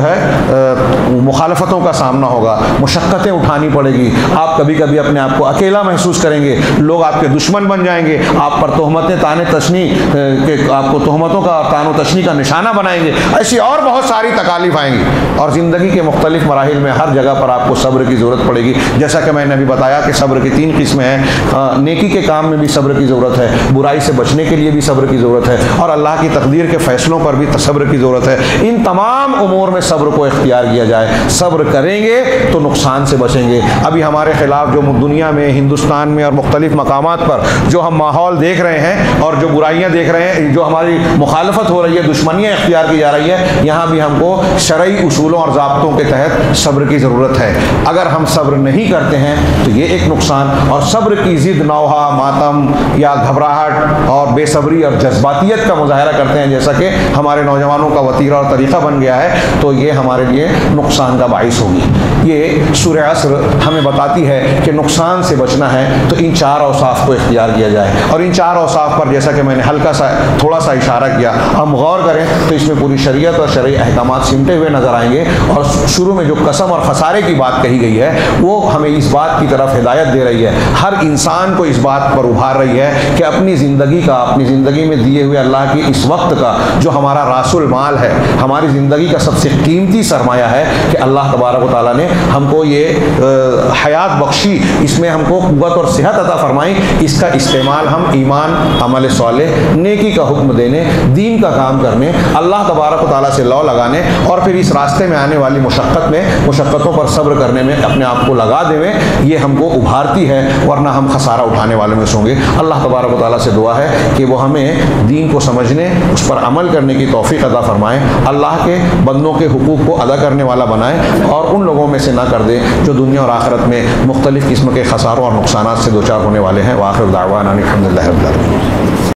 है मुखालफतों का सामना होगा, मुशक्क़तें उठानी पड़ेगी, आप कभी कभी अपने आप को अकेला महसूस करेंगे, लोग आपके दुश्मन बन जाएंगे, आप पर तोहमतें ताने तशनी के आपको तोहमतों का और तानो तशनी का निशाना बनाएंगे, ऐसी और बहुत सारी तकालीफ आएंगी। और ज़िंदगी के मुख्तलिफ मराहिल में हर जगह पर आपको सब्र की ज़रूरत पड़ेगी। जैसा कि मैंने अभी बताया कि सब्र की 3 किस्में हैं। नेकी के काम में भी सब्र की ज़रूरत है, बुराई से बचने के लिए भी सब्र की ज़रूरत है, और अल्लाह की तकदीर के फ़ैसलों पर भी सब्र की ज़रूरत है। इन तमाम उमूर में सब्र को इख्तियार किया जाए। सब्र करेंगे तो नुकसान से बचेंगे। अभी हमारे खिलाफ जो दुनिया में, हिंदुस्तान में और मुख्तलिफ मकामात पर जो हम माहौल देख रहे हैं और जो बुराइयाँ देख रहे हैं, जो हमारी मुखालफत हो रही है, दुश्मनियाँ इख्तियार की जा रही है, यहाँ भी हमको शरई उसूलों और ज़ाब्तों के तहत सब्र की ज़रूरत है। अगर हम सब्र नहीं करते हैं तो ये एक नुकसान, और सब्र की ज़िद नौहा, मातम या घबराहट और बेसब्री और जज्बातियत का मुजाहरा करते हैं, जैसा कि हमारे नौजवानों का वतीरा और तरीक़ा बन गया है, तो ये हमारे लिए नुकसान का बाइस होगी। ये सूरह अस्र हमें बताती है कि नुकसान से बचना है तो इन 4 औसाफ को इख्तियार किया जाए। और इन 4 औसाफ पर जैसा कि मैंने हल्का सा थोड़ा सा इशारा किया, हम गौर करें तो इसमें पूरी शरीयत और शरई अहकामात सिमटे हुए नज़र आएंगे। और शुरू में जो कसम और खसारे की बात कही गई है वो हमें इस बात की तरफ हिदायत दे रही है, हर इंसान को इस बात पर उभार रही है कि अपनी ज़िंदगी का, अपनी ज़िंदगी में दिए हुए अल्लाह की इस वक्त का जो हमारा रासुल माल है, हमारी ज़िंदगी का सबसे कीमती सरमाया है कि अल्लाह तबारक व तआला ने हमको ये हयात बख्शी, इसमें हमको कुव्वत और सेहत अता फरमाई, इसका इस्तेमाल हम ईमान, अमल सालेह, नेकी का हुक्म देने, दीन का काम करने, अल्लाह तबारक व तआला से लौ लगाने और फिर इस रास्ते में आने वाली मुशक्क़तों पर सब्र करने में अपने आप को लगा देवें, ये हमको उभारती है, वरना हम खसारा उठाने वाले में होंगे। अल्लाह तबारक व तआला से दुआ है कि वो हमें दीन को समझने, उस पर अमल करने की तौफीक अता फरमाएँ, अल्लाह के बंदों के हुकूक को अदा करने वाला बनाएँ और उन लोगों में से ना कर दे जो दुनिया और आखिरत में मुख्तलिफ़ किस्म के खसारों और नुकसानात से दो चार होने वाले हैं। वाखिर दावाना अनिल हम्दुलिल्लाहि रब्बिल आलमीन।